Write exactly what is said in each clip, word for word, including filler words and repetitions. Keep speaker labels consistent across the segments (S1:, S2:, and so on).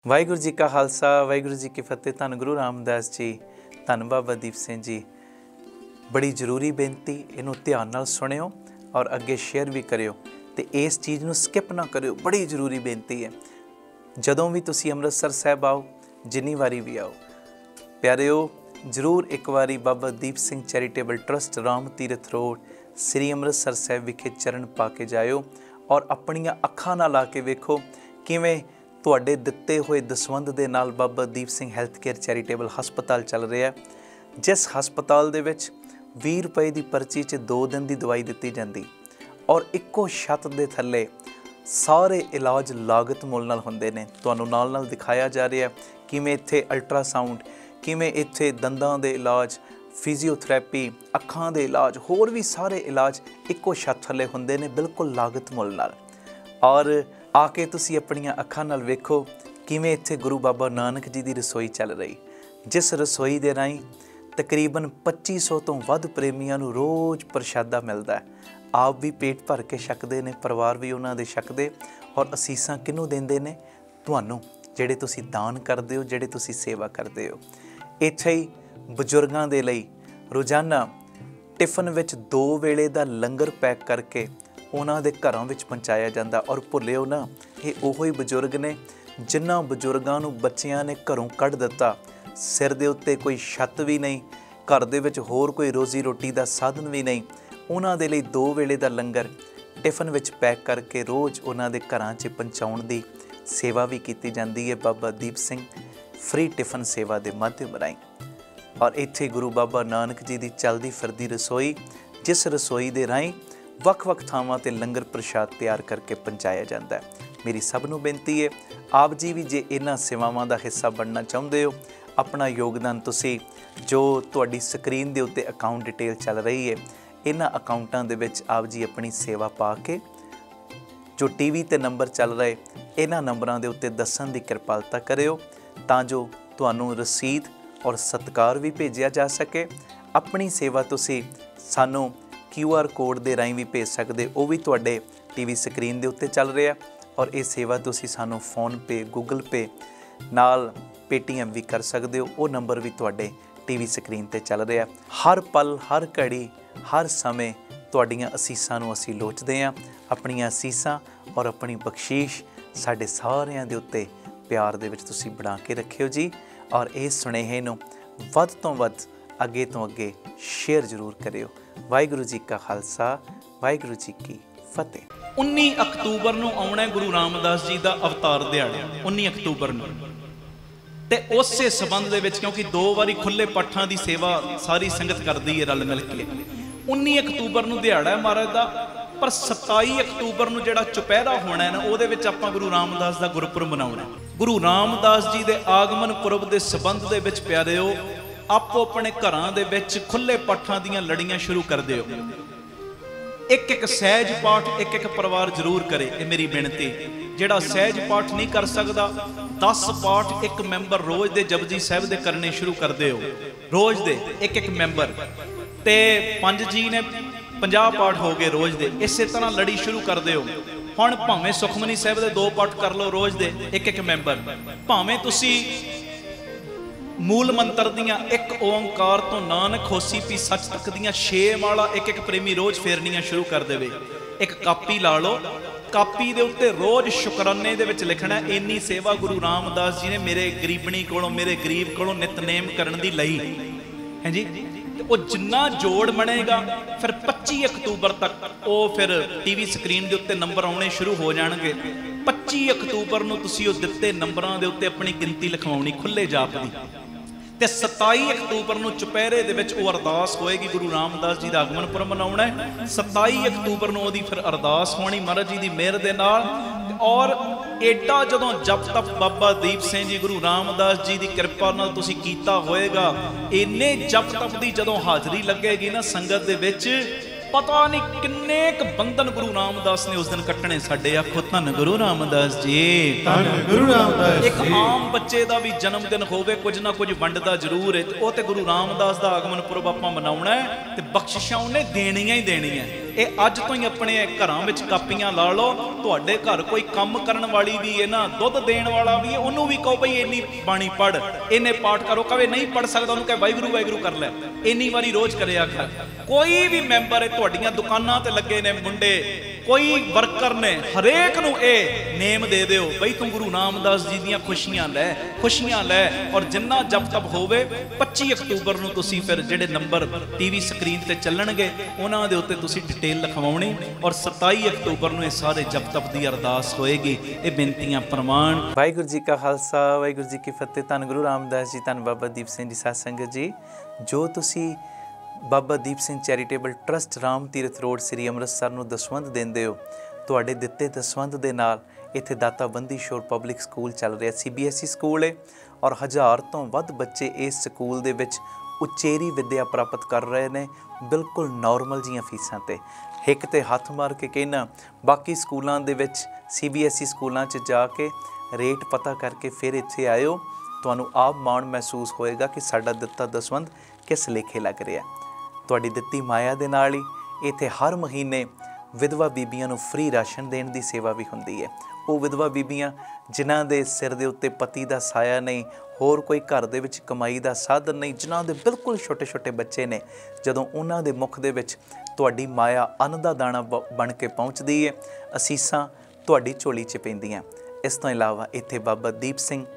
S1: वाहिगुरू जी का खालसा वाहिगुरू जी की फतेह। धन गुरु रामदास जी, धन बाबा दीप सिंह जी। बड़ी जरूरी बेनती, इनू ध्यान नाल सुनियो और अगे शेयर भी करियो ते इस चीज़ नू स्किप ना करियो। बड़ी जरूरी बेनती है। जदों भी तुसी अमृतसर साहब आओ, जिन्नी वारी भी आओ प्यारिओ, जरूर एक बारी Baba Deep Singh charitable trust Ram Tirath road Shri Amritsar Sahib विखे चरण पा के जाओ और अपनियां अखां नाल आके वेखो किवें तुहाडे दिते हुए दसवंध दे नाल Baba Deep Singh health care charitable हस्पताल चल रहा है, जिस हस्पताल दे विच बीस रुपए की पर्ची च दो दिन की दवाई दी जाती और इक्को छत दे थल्ले सारे इलाज लागत मुल नाल हुंदे ने। तुहानूं नाल नाल दिखाया जा रहा है किवें इत्थे अल्ट्रासाउंड, किवें इत्थे दंदां दे इलाज, फिजियोथैरेपी, अखां दे इलाज, होर भी सारे इलाज इक्को छत थल्ले हुंदे ने, बिल्कुल लागत मुल नाल। और आके तुसी अपनियां अखां नाल वेखो किवें इत्थे गुरु बाबा नानक जी की रसोई चल रही, जिस रसोई दे राहीं तकरीबन पच्ची सौ तो वध प्रेमियों नूं रोज़ प्रशादा मिलता है। आप भी पेट भर के छकदे ने, परिवार भी उन्हां दे छकदे और असीसां किहनूं देंदे ने? तुहानूं, जिहड़े तुसी दान करदे हो, जिहड़े तुसी सेवा करदे हो। इत्थे ही बजुर्गां दे लई रोज़ाना टिफन विच दो वेले दा लंगर पैक करके उन्हां दे घरां विच पहुँचाया जाता। और भुल्लिओ ना, ये उही बजुर्ग ने जिन्हां बजुर्गां नूं बच्चिआं ने घरों कढ दित्ता, सिर दे उत्ते कोई छत भी नहीं, घर दे विच होर कोई रोज़ी रोटी दा साधन भी नहीं। उन्हां दे लई दो वेले दा लंगर टिफन विच पैक करके रोज़ उन्हां दे घरां 'च पहुँचाउण दी सेवा भी कीती जाती है बाबा दीप सिंह फ्री टिफन सेवा के माध्यम राहीं। और इत्थे गुरु बाबा नानक जी की चलदी फिरदी रसोई, जिस रसोई के राहीं ਵੱਖ-ਵੱਖ ਥਾਵਾਂ ਤੇ लंगर प्रशाद तैयार करके पहुँचाया जाता है। मेरी सब नूं बेनती है, आप जी भी जे इन्हां सेवावां दा हिस्सा बनना चाहुंदे हो, अपना योगदान तुसी जो तुहाडी स्क्रीन दे उत्ते अकाउंट डिटेल चल रही है, इन्हां अकाउंटां दे विच आप जी अपनी सेवा पा के जो टीवी ते नंबर चल रहे इन्हां नंबरां दे उत्ते दस्सण दी किरपालता करियो तां जो तुहानूं रसीद और सत्कार भी भेजिया जा सके। अपनी सेवा तुसी सानूं क्यू आर कोड के राहीं भी भेज सकते, वो भी तुहाडे टीवी स्क्रीन के उत्ते चल रहा। और ये सेवा तुसी सानू फोन पे, गूगल पे नाल पेटीएम भी कर सकते हो, वो नंबर भी तुहाडे टीवी स्क्रीन ते चल रहा। हर पल, हर घड़ी, हर समय तुहाडीआं असीसां नूं असीं लोचदे हां। अपणीआं असीसां और अपनी बख्शीश साडे सारिआं दे उत्ते प्यार दे विच तुसी बना के रखियो जी। और इस सुनेहे नूं वध तों वध अगे तो अगे शेयर जरूर करियो। वाहिगुरू जी का खालसा, वाहिगुरू जी की फतेह।
S2: उन्नीस अक्तूबर नूं आउणा गुरु रामदास जी का अवतार दिहाड़ा, उन्नीस अक्तूबर नूं। ते उसे संबंध दे विच क्योंकि दो बारी खुले पाठां की सेवा सारी संगत करदी है रल मिल के, उन्नीस अक्तूबर नूं दिहाड़ा है महाराज दा। पर सताई अक्तूबर नूं जिहड़ा चुपहरा होना है ना, उहदे विच आपां गुरु रामदास दा गुरपुरब मनाउणा। गुरु रामदास जी दे आगमन पुरब दे संबंध दे विच प्यारिओ आपो अपने घरां दे विच खुले पाठां दीआं लड़ियां शुरू कर दिओ। एक एक सहज पाठ एक एक परिवार जरूर करे, ये मेरी बेनती। जिहड़ा सहज पाठ नहीं कर सकदा, दस पाठ एक मैंबर रोज़ दे जपजी साहिब दे करने शुरू कर दिओ, रोज़ दे एक एक मैंबर। ते पंज जी ने पचास पाठ हो गए रोज़ दे, इस तरह लड़ी शुरू कर दिओ। हुण भावें सुखमनी साहिब दे दो पाठ कर लो रोज़ दे एक एक मैंबर, भावें तुसी मूल मंत्र दियां एक ओंकार तो नानक होसी पी सच तक दियां छे माला एक एक प्रेमी रोज़ फेरनियां शुरू कर देवे। एक कापी ला लो, कापी दे उत्ते रोज़ शुकराने दे विच लिखना, इन्नी सेवा गुरु रामदास जी ने मेरे गरीबनी कोलों, मेरे गरीब कोलों नितनेम करन दी लई है जी। वो जिन्ना जोड़ बनेगा फिर पच्ची अक्तूबर तक वो फिर टीवी स्क्रीन के उत्ते नंबर आने शुरू हो जाएंगे। पच्ची अक्तूबर नूं तुसीं उह दित्ते नंबरां दे उत्ते अपनी गिनती लिखवाउणी खुले जाप दी। ते सताई अक्तूबर नूं चुपहरे दे विच वो अरदास होएगी, गुरु रामदास जी दा आगमन पुरब मनाउणा है। सताई अक्तूबर नूं ओहदी फिर अरदास होनी महाराज जी दी मेहर दे नाल। और एडा जदों जप तप बाबा दीप सिंह जी गुरु रामदास जी की कृपा नाल तुसीं कीता होएगा, इन्ने जप तप दी जदों हाज़री लगेगी ना संगत दे विच, पता नहीं किन्ने क बंधन गुरु रामदास ने उस दिन कट्टने। साडे आखो धन गुरु रामदास जी, धन गुरु रामदास जी। एक आम बच्चे का भी जन्मदिन होवे, कुछ ना कुछ वंडदा जरूर है, वो तो गुरु रामदास का आगमन पुरब आपां मनाउणा है ते बख्शिशां उहने देणियां ही देणियां। ਇਹ ਅੱਜ ਤੋਂ ਹੀ ਆਪਣੇ ਘਰਾਂ ਵਿੱਚ ਕਾਪੀਆਂ ਲਾ ਲਓ। ਤੁਹਾਡੇ ਘਰ ਕੋਈ ਕੰਮ ਕਰਨ ਵਾਲੀ ਵੀ ਹੈ ਨਾ, ਦੁੱਧ ਦੇਣ ਵਾਲਾ ਵੀ ਹੈ, ਉਹਨੂੰ ਵੀ ਕਹੋ ਬਈ ਇੰਨੀ ਬਾਣੀ ਪੜ੍ਹ, ਇੰਨੇ ਪਾਠ ਕਰੋ। ਕਵੇ ਨਹੀਂ ਪੜ੍ਹ ਸਕਦਾ, ਉਹਨੂੰ ਕਹੇ ਵਾਹਿਗੁਰੂ ਵਾਹਿਗੁਰੂ ਕਰ ਲੈ, ਇੰਨੀ ਵਾਰੀ ਰੋਜ਼ ਕਰਿਆ ਕਰ। ਕੋਈ ਵੀ ਮੈਂਬਰ ਹੈ, ਤੁਹਾਡੀਆਂ ਦੁਕਾਨਾਂ ਤੇ ਲੱਗੇ ਨੇ ਮੁੰਡੇ, ਕੋਈ ਵਰਕਰ ਨੇ, ਹਰੇਕ ਨੂੰ ਇਹ ਨੇਮ ਦੇ ਦਿਓ ਬਈ ਤੂੰ ਗੁਰੂ ਰਾਮਦਾਸ ਜੀ ਦੀਆਂ ਖੁਸ਼ੀਆਂ ਲੈ, ਖੁਸ਼ੀਆਂ ਲੈ। ਔਰ ਜਿੰਨਾ ਜਪ ਤਪ ਹੋਵੇ ਪੱਚੀ ਅਕਤੂਬਰ ਨੂੰ ਤੁਸੀਂ ਫਿਰ ਜਿਹੜੇ ਨੰਬਰ ਟੀਵੀ ਸਕਰੀਨ ਤੇ ਚੱਲਣਗੇ ਉਹਨਾਂ ਦੇ ਉੱਤੇ ਤੁਸੀਂ ਡਿਟੇਲ ਲਿਖਵਾਉਣੀ। ਔਰ ਸਤਾਈ ਅਕਤੂਬਰ ਨੂੰ ਇਹ ਸਾਰੇ ਜਪ ਤਪ ਦੀ ਅਰਦਾਸ ਹੋਏਗੀ। ਇਹ ਬੇਨਤੀਆਂ ਪ੍ਰਮਾਣ।
S1: ਵਾਹਿਗੁਰੂ ਜੀ ਕਾ ਖਾਲਸਾ, ਵਾਹਿਗੁਰੂ ਜੀ ਕੀ ਫਤਿਹ। ਧੰਨ ਗੁਰੂ ਰਾਮਦਾਸ ਜੀ, ਧੰਨ ਬਾਬਾ ਦੀਪ ਸਿੰਘ ਜੀ। ਸਾਧ ਸੰਗਤ ਜੀ, ਜੋ ਤੁਸੀਂ Baba Deep Singh charitable trust Ram Tirath road ਸ੍ਰੀ ਅੰਮ੍ਰਿਤਸਰ ਨੂੰ ਦਸਵੰਧ ਦਿੰਦੇ ਹੋ, ਤੁਹਾਡੇ ਦਿੱਤੇ ਦਸਵੰਧ ਦੇ ਨਾਲ ਇੱਥੇ ਦਾਤਾ ਬੰਦੀ ਸ਼ੋਰ ਪਬਲਿਕ ਸਕੂਲ ਚੱਲ ਰਿਹਾ, C B S E school ਹੈ। ਔਰ ਹਜ਼ਾਰ ਤੋਂ ਵੱਧ ਬੱਚੇ ਇਸ ਸਕੂਲ ਦੇ ਵਿੱਚ ਉਚੇਰੀ ਵਿੱਦਿਆ ਪ੍ਰਾਪਤ ਕਰ ਰਹੇ ਨੇ, ਬਿਲਕੁਲ ਨੋਰਮਲ ਜੀਆਂ ਫੀਸਾਂ 'ਤੇ। ਹਿੱਕ 'ਤੇ ਹੱਥ ਮਾਰ ਕੇ ਕਹਿਣਾ, ਬਾਕੀ ਸਕੂਲਾਂ ਦੇ ਵਿੱਚ ਸੀ ਬੀ ਐਸ ਈ ਸਕੂਲਾਂ 'ਚ ਜਾ ਕੇ ਰੇਟ ਪਤਾ ਕਰਕੇ ਫਿਰ ਇੱਥੇ ਆਇਓ। ਤੁਹਾਨੂੰ ਆਪ ਮਾਣ ਮਹਿਸੂਸ ਹੋਏਗਾ ਕਿ ਸਾਡਾ ਦਿੱਤਾ ਦਸਵੰਧ ਕਿਸ ਲੇਖੇ ਲੱਗ ਰਿਹਾ। ਤੁਹਾਡੀ ਦਿੱਤੀ ਮਾਇਆ ਦੇ ਨਾਲ ਹੀ ਇੱਥੇ ਹਰ ਮਹੀਨੇ ਵਿਧਵਾ ਬੀਬੀਆਂ ਨੂੰ ਫ੍ਰੀ ਰਾਸ਼ਨ ਦੇਣ ਦੀ ਸੇਵਾ ਵੀ ਹੁੰਦੀ ਹੈ। ਉਹ ਵਿਧਵਾ ਬੀਬੀਆਂ ਜਿਨ੍ਹਾਂ ਦੇ ਸਿਰ ਦੇ ਉੱਤੇ ਪਤੀ ਦਾ ਸਾਇਆ ਨਹੀਂ, ਹੋਰ ਕੋਈ ਘਰ ਦੇ ਵਿੱਚ ਕਮਾਈ ਦਾ ਸਾਧਨ ਨਹੀਂ, ਜਿਨ੍ਹਾਂ ਦੇ ਬਿਲਕੁਲ ਛੋਟੇ ਛੋਟੇ ਬੱਚੇ ਨੇ, ਜਦੋਂ ਉਹਨਾਂ ਦੇ ਮੁੱਖ ਦੇ ਵਿੱਚ ਤੁਹਾਡੀ ਮਾਇਆ ਅੰਨ ਦਾ ਦਾਣਾ ਬ ਬਣ ਕੇ ਪਹੁੰਚਦੀ ਹੈ, ਅਸੀਸਾਂ ਤੁਹਾਡੀ ਝੋਲੀ 'ਚ ਪੈਂਦੀਆਂ। ਇਸ ਤੋਂ ਇਲਾਵਾ ਇੱਥੇ ਬਾਬਾ ਦੀਪ ਸਿੰਘ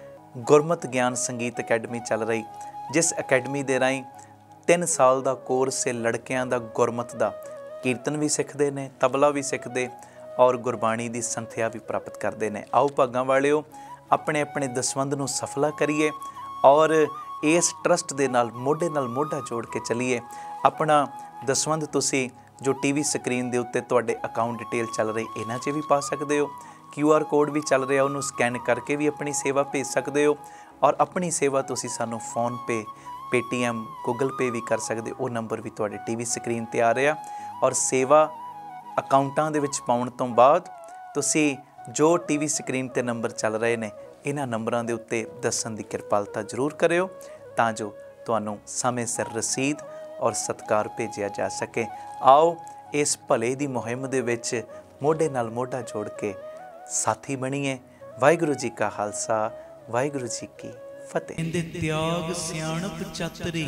S1: ਗੁਰਮਤਿ ਗਿਆਨ ਸੰਗੀਤ ਅਕੈਡਮੀ ਚੱਲ ਰਹੀ, ਜਿਸ ਅਕੈਡਮੀ ਦੇ ਰਾਹੀਂ ਤਿੰਨ ਸਾਲ ਦਾ ਕੋਰਸ ਹੈ ਲੜਕਿਆਂ ਦਾ ਗੁਰਮਤਿ ਦਾ। ਕੀਰਤਨ ਵੀ ਸਿੱਖਦੇ ਨੇ, ਤਬਲਾ ਵੀ ਸਿੱਖਦੇ ਔਰ ਗੁਰਬਾਣੀ ਦੀ ਸੰਥਿਆ ਵੀ ਪ੍ਰਾਪਤ ਕਰਦੇ ਨੇ। ਆਓ ਭਾਗਾਂ ਵਾਲਿਓ, ਆਪਣੇ ਆਪਣੇ ਦਸਵੰਧ ਨੂੰ ਸਫਲਾ ਕਰੀਏ ਔਰ ਇਸ ਟਰਸਟ ਦੇ ਨਾਲ ਮੋਢੇ ਨਾਲ ਮੋਢਾ ਜੋੜ ਕੇ ਚੱਲੀਏ। ਆਪਣਾ ਦਸਵੰਧ ਤੁਸੀਂ ਜੋ ਟੀ ਵੀ ਸਕਰੀਨ ਦੇ ਉੱਤੇ ਤੁਹਾਡੇ ਅਕਾਊਂਟ ਡਿਟੇਲ ਚੱਲ ਰਹੀ ਇਹਨਾਂ 'ਚ ਵੀ ਪਾ ਸਕਦੇ ਹੋ। ਕਿਊ ਆਰ ਕੋਡ ਵੀ ਚੱਲ ਰਿਹਾ, ਉਹਨੂੰ ਸਕੈਨ ਕਰਕੇ ਵੀ ਆਪਣੀ ਸੇਵਾ ਭੇਜ ਸਕਦੇ ਹੋ। ਔਰ ਆਪਣੀ ਸੇਵਾ ਤੁਸੀਂ ਸਾਨੂੰ ਫੋਨਪੇ, ਪੇਟੀਐਮ, ਗੂਗਲ ਪੇ ਵੀ ਕਰ ਸਕਦੇ। ਉਹ ਨੰਬਰ ਵੀ ਤੁਹਾਡੇ ਟੀ ਵੀ ਸਕਰੀਨ 'ਤੇ ਆ ਰਿਹਾ। ਔਰ ਸੇਵਾ ਅਕਾਊਂਟਾਂ ਦੇ ਵਿੱਚ ਪਾਉਣ ਤੋਂ ਬਾਅਦ ਤੁਸੀਂ ਜੋ ਟੀ ਵੀ ਸਕਰੀਨ 'ਤੇ ਨੰਬਰ ਚੱਲ ਰਹੇ ਨੇ, ਇਹਨਾਂ ਨੰਬਰਾਂ ਦੇ ਉੱਤੇ ਦੱਸਣ ਦੀ ਕਿਰਪਾਲਤਾ ਜ਼ਰੂਰ ਕਰਿਓ, ਤਾਂ ਜੋ ਤੁਹਾਨੂੰ ਸਮੇਂ ਸਿਰ ਰਸੀਦ ਔਰ ਸਤਿਕਾਰ ਭੇਜਿਆ ਜਾ ਸਕੇ। ਆਓ ਇਸ ਭਲੇ ਦੀ ਮੁਹਿੰਮ ਦੇ ਵਿੱਚ ਮੋਢੇ ਨਾਲ ਮੋਢਾ ਜੋੜ ਕੇ ਸਾਥੀ ਬਣੀਏ। ਵਾਹਿਗੁਰੂ ਜੀ ਕਾ ਖਾਲਸਾ, ਵਾਹਿਗੁਰੂ ਜੀ ਕੀ ਫਤਿਹ।
S2: ਇਹਦੇ ਤਿਆਗ ਸਿਆਣਪ ਚਾਤਰੀ,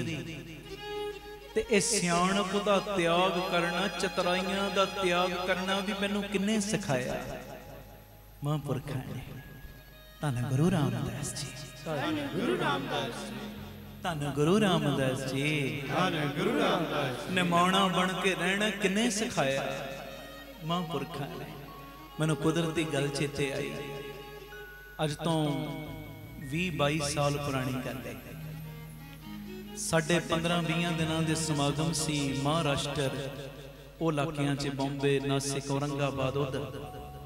S2: ਤੇ ਇਹ ਸਿਆਣਪ ਦਾ ਤਿਆਗ ਕਰਨਾ, ਚਤਰਾਈਆਂ ਦਾ ਤਿਆਗ ਕਰਨਾ ਵੀ ਮੈਨੂੰ ਕਿੰਨੇ ਸਿਖਾਇਆ? ਮਹਾਂਪੁਰਖਾਂ ਨੇ। ਧੰਨ ਗੁਰੂ ਰਾਮਦਾਸ ਜੀ, ਧੰਨ ਗੁਰੂ ਰਾਮਦਾਸ ਜੀ, ਧੰਨ ਗੁਰੂ ਰਾਮਦਾਸ ਜੀ, ਧੰਨ ਗੁਰੂ ਰਾਮਦਾਸ। ਨਿਮਾਣਾ ਬਣ ਕੇ ਰਹਿਣਾ ਕਿੰਨੇ ਸਿਖਾਇਆ? ਮਹਾਂਪੁਰਖਾਂ ਨੇ। ਮੈਨੂੰ ਕੁਦਰਤੀ ਗੱਲ ਚੇਤੇ ਆਈ। ਅੱਜ ਤੋਂ ਵੀਹ ਬਾਈ ਸਾਲ ਪੁਰਾਣੀ ਗੱਲ ਹੈ। ਸਾਡੇ ਪੰਦਰਾਂ ਵੀਹਾਂ ਦਿਨਾਂ ਦੇ ਸਮਾਗਮ ਸੀ ਮਹਾਰਾਸ਼ਟਰ, ਉਹ ਇਲਾਕਿਆਂ 'ਚ, ਬੰਬੇ, ਨਾਸਿਕ, ਔਰੰਗਾਬਾਦ, ਉਧਰ।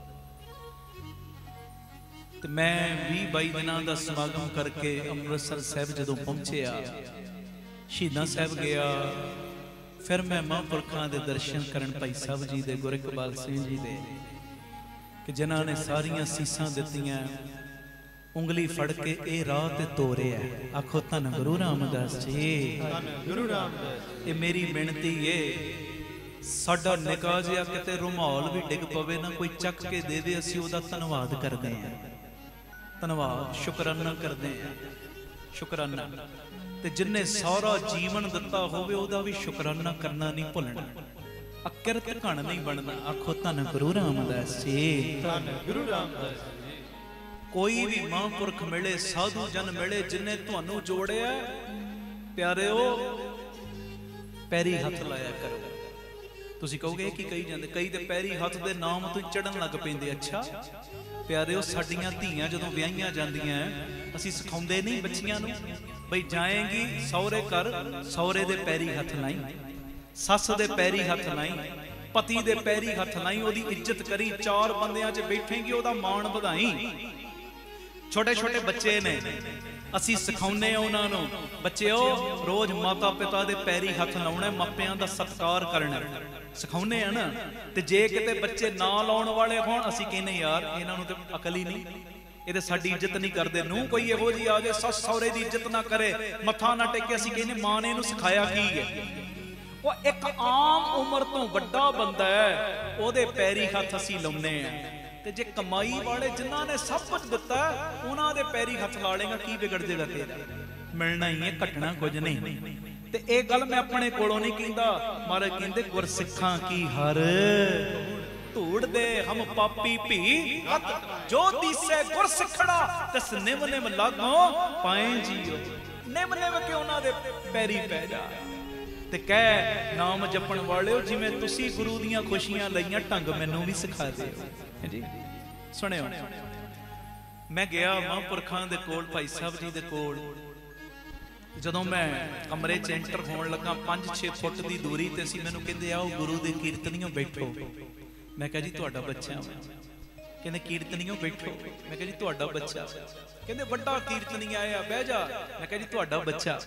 S2: ਤੇ ਮੈਂ ਵੀਹ ਬਾਈ ਦਿਨਾਂ ਦਾ ਸਮਾਗਮ ਕਰਕੇ ਅੰਮ੍ਰਿਤਸਰ ਸਾਹਿਬ ਜਦੋਂ ਪਹੁੰਚਿਆ, ਸ਼ਹੀਦਾਂ ਸਾਹਿਬ ਗਿਆ, ਫਿਰ ਮੈਂ ਮਹਾਂਪੁਰਖਾਂ ਦੇ ਦਰਸ਼ਨ ਕਰਨ, ਭਾਈ ਸਾਹਿਬ ਜੀ ਦੇ, ਗੁਰੂ ਇਕਬਾਲ ਸਿੰਘ ਜੀ ਦੇ, ਕਿ ਜਿਨ੍ਹਾਂ ਨੇ ਸਾਰੀਆਂ ਸੀਸਾਂ ਦਿੱਤੀਆਂ, ਉਂਗਲੀ ਫੜ ਕੇ ਇਹ ਰਾਹ ਤੇ ਤੋਰਿਆ। ਆਖੋ ਧੰਨ ਗੁਰੂ ਰਾਮਦਾਸ ਜੀ, ਧੰਨ ਗੁਰੂ ਰਾਮਦਾਸ। ਇਹ ਮੇਰੀ ਬੇਨਤੀ ਏ, ਸਾਡਾ ਨਿੱਕਾ ਜਿਹਾ ਕਿਤੇ ਰੁਮਾਲ ਵੀ ਡਿੱਗ ਪਵੇ ਨਾ, ਕੋਈ ਚੱਕ ਕੇ ਦੇ ਦੇ, ਅਸੀਂ ਉਹਦਾ ਧੰਨਵਾਦ ਕਰਦੇ ਹਾਂ। ਧੰਨਵਾਦ, ਸ਼ੁਕਰਾਨਾ ਕਰਦੇ ਹਾਂ, ਸ਼ੁਕਰਾਨਾ। ਤੇ ਜਿੰਨੇ ਸਾਰਾ ਜੀਵਨ ਦਿੱਤਾ ਹੋਵੇ ਉਹਦਾ ਵੀ ਸ਼ੁਕਰਾਨਾ ਕਰਨਾ ਨਹੀਂ ਭੁੱਲਣਾ। ਅਕਿਰਤ ਘਣ ਨਹੀਂ ਬਣਨਾ। ਆਖੋ ਧੰਨ ਗੁਰੂ ਰਾਮਦਾਸ ਜੀ, ਧੰਨ ਗੁਰੂ ਰਾਮਦਾਸ ਜੀ। ਕੋਈ ਵੀ ਮਹਾਂਪੁਰਖ ਮਿਲੇ, ਸਾਧੂ ਜਨ ਮਿਲੇ, ਜਿਨੇ ਤੁਹਾਨੂੰ ਜੋੜਿਆ, ਪਿਆਰਿਓ ਪੈਰੀ ਹੱਥ ਲਾਇਆ ਕਰੋ। ਤੁਸੀਂ ਕਹੋਗੇ ਇਹ ਕੀ ਕਹੀ ਜਾਂਦੇ? ਕਈ ਤੇ ਪੈਰੀ ਹੱਥ ਦੇ ਨਾਮ ਤੋਂ ਚੜਨ ਲੱਗ ਪੈਂਦੇ। ਅੱਛਾ ਪਿਆਰਿਓ, ਸਾਡੀਆਂ ਧੀਆਂ ਜਦੋਂ ਵਿਆਹੀਆਂ ਜਾਂਦੀਆਂ, ਅਸੀਂ ਸਿਖਾਉਂਦੇ ਨਹੀਂ ਬੱਚੀਆਂ ਨੂੰ ਬਈ ਜਾਏਗੀ ਸਹੁਰੇ ਘਰ, ਸਹੁਰੇ ਦੇ ਪੈਰੀ ਹੱਥ ਲਾਈ, ਸੱਸ ਦੇ ਪੈਰੀ ਹੱਥ ਲਾਈ, ਪਤੀ ਦੇ ਪੈਰੀ ਹੱਥ ਲਾਈ, ਉਹਦੀ ਇੱਜ਼ਤ ਕਰੀ, ਚਾਰ ਬੰਦਿਆਂ 'ਚ ਬੈਠੇਗੀ, ਉਹਦਾ ਮਾਣ ਵਧਾਈ। ਛੋਟੇ ਛੋਟੇ ਬੱਚੇ ਨੇ, ਅਸੀਂ ਸਿਖਾਉਂਦੇ ਆ ਉਹਨਾਂ ਨੂੰ, ਬੱਚਿਓ ਰੋਜ਼ ਮਾਤਾ ਪਿਤਾ ਦੇ ਪੈਰੀ ਹੱਥ ਲਾਉਣਾ, ਮਾਪਿਆਂ ਦਾ ਸਤਿਕਾਰ ਕਰਨਾ, ਸਿਖਾਉਂਦੇ ਆ ਨਾ। ਤੇ ਜੇ ਕਿਤੇ ਬੱਚੇ ਨਾ ਲਾਉਣ ਵਾਲੇ ਹੋਣ, ਅਸੀਂ ਕਹਿੰਦੇ ਯਾਰ ਇਹਨਾਂ ਨੂੰ ਤੇ ਅਕਲ ਹੀ ਨਹੀਂ, ਇਹ ਤੇ ਸਾਡੀ ਇੱਜ਼ਤ ਨਹੀਂ ਕਰਦੇ। ਨੂੰ ਕੋਈ ਇਹੋ ਜਿਹੀ ਆ ਜਾਏ, ਸੱਸ ਸਹੁਰੇ ਦੀ ਇੱਜ਼ਤ ਨਾ ਕਰੇ, ਮੱਥਾ ਨਾ ਟੇਕੇ, ਅਸੀਂ ਕਹਿੰਦੇ ਮਾਂ ਨੇ ਇਹਨੂੰ ਸਿਖਾਇਆ ਕੀ ਹੈ? ਉਹ ਇੱਕ ਆਮ ਉਮਰ ਤੋਂ ਵੱਡਾ ਬੰਦਾ ਹੈ, ਉਹਦੇ ਪੈਰੀ ਹੱਥ ਅਸੀਂ ਲਾਉਂਦੇ ਆ। ਤੇ ਜੇ ਕਮਾਈ ਵਾਲੇ ਜਿਨ੍ਹਾਂ ਨੇ ਸਭ ਕੁਝ ਦਿੱਤਾ ਉਹਨਾਂ ਦੇ ਪੈਰੀ ਹੱਥ ਲਾ ਲੇਗਾ, ਕੀ ਵਿਗੜ ਜਾਏਗਾ ਤੇਰਾ? ਮਿਲਣਾ ਹੀ ਹੈ, ਘਟਣਾ ਕੁਝ ਨਹੀਂ। ਤੇ ਇਹ ਗੱਲ ਮੈਂ ਆਪਣੇ ਕੋਲੋਂ ਨਹੀਂ ਕਹਿੰਦਾ, ਮਹਾਰਾਜ ਕਹਿੰਦੇ ਗੁਰਸਿੱਖਾਂ ਕੀ ਹਰ ਧੂੜ ਦੇ ਹਮ ਪਾਪੀ ਭੀ ਹੱਥ ਜੋ ਦੀਸੈ ਗੁਰ ਸਿੱਖੜਾ, ਤਸ ਨਿਮ ਨਿਮ ਲਾਗੋ ਪਾਏ ਜੀਓ। ਨਿਮ ਨਿਮ ਕੇ ਉਹਨਾਂ ਦੇ ਪੈਰੀ ਪੈ ਜਾ ਤੇ ਕਹਿ ਨਾਮ ਜਪਣ ਵਾਲਿਓ, ਜਿਵੇਂ ਤੁਸੀਂ ਗੁਰੂ ਦੀਆਂ ਖੁਸ਼ੀਆਂ ਲਈਆਂ ਢੰਗ ਮੈਨੂੰ ਵੀ ਸਿਖਾ ਦਿਓ ਜੀ। ਸੁਣਿਓ, ਮੈਂ ਗਿਆ ਮਹਾਂਪੁਰਖਾਂ ਦੇ ਕੋਲ, ਭਾਈ ਸਾਹਿਬ ਜੀ ਦੇ ਕੋਲ। ਜਦੋਂ ਮੈਂ ਕਮਰੇ 'ਚ ਐਂਟਰ ਹੋਣ ਲੱਗਾ, ਪੰਜ ਛੇ ਫੁੱਟ ਦੀ ਦੂਰੀ ਤੇ ਸੀ। ਮੈਨੂੰ ਕਹਿੰਦੇ ਆਓ ਗੁਰੂ ਦੇ ਕੀਰਤਨੀਓ ਬੈਠੋ। ਮੈਂ ਕਿਹਾ ਜੀ ਤੁਹਾਡਾ ਬੱਚਾ। ਕਹਿੰਦੇ ਕੀਰਤਨੀਓ ਬੈਠੋ। ਮੈਂ ਕਿਹਾ ਜੀ ਤੁਹਾਡਾ ਬੱਚਾ। ਕਹਿੰਦੇ ਵੱਡਾ ਕੀਰਤਨੀ ਆਇਆ, ਬਹਿ ਜਾ। ਮੈਂ ਕਿਹਾ ਜੀ ਤੁਹਾਡਾ ਬੱਚਾ।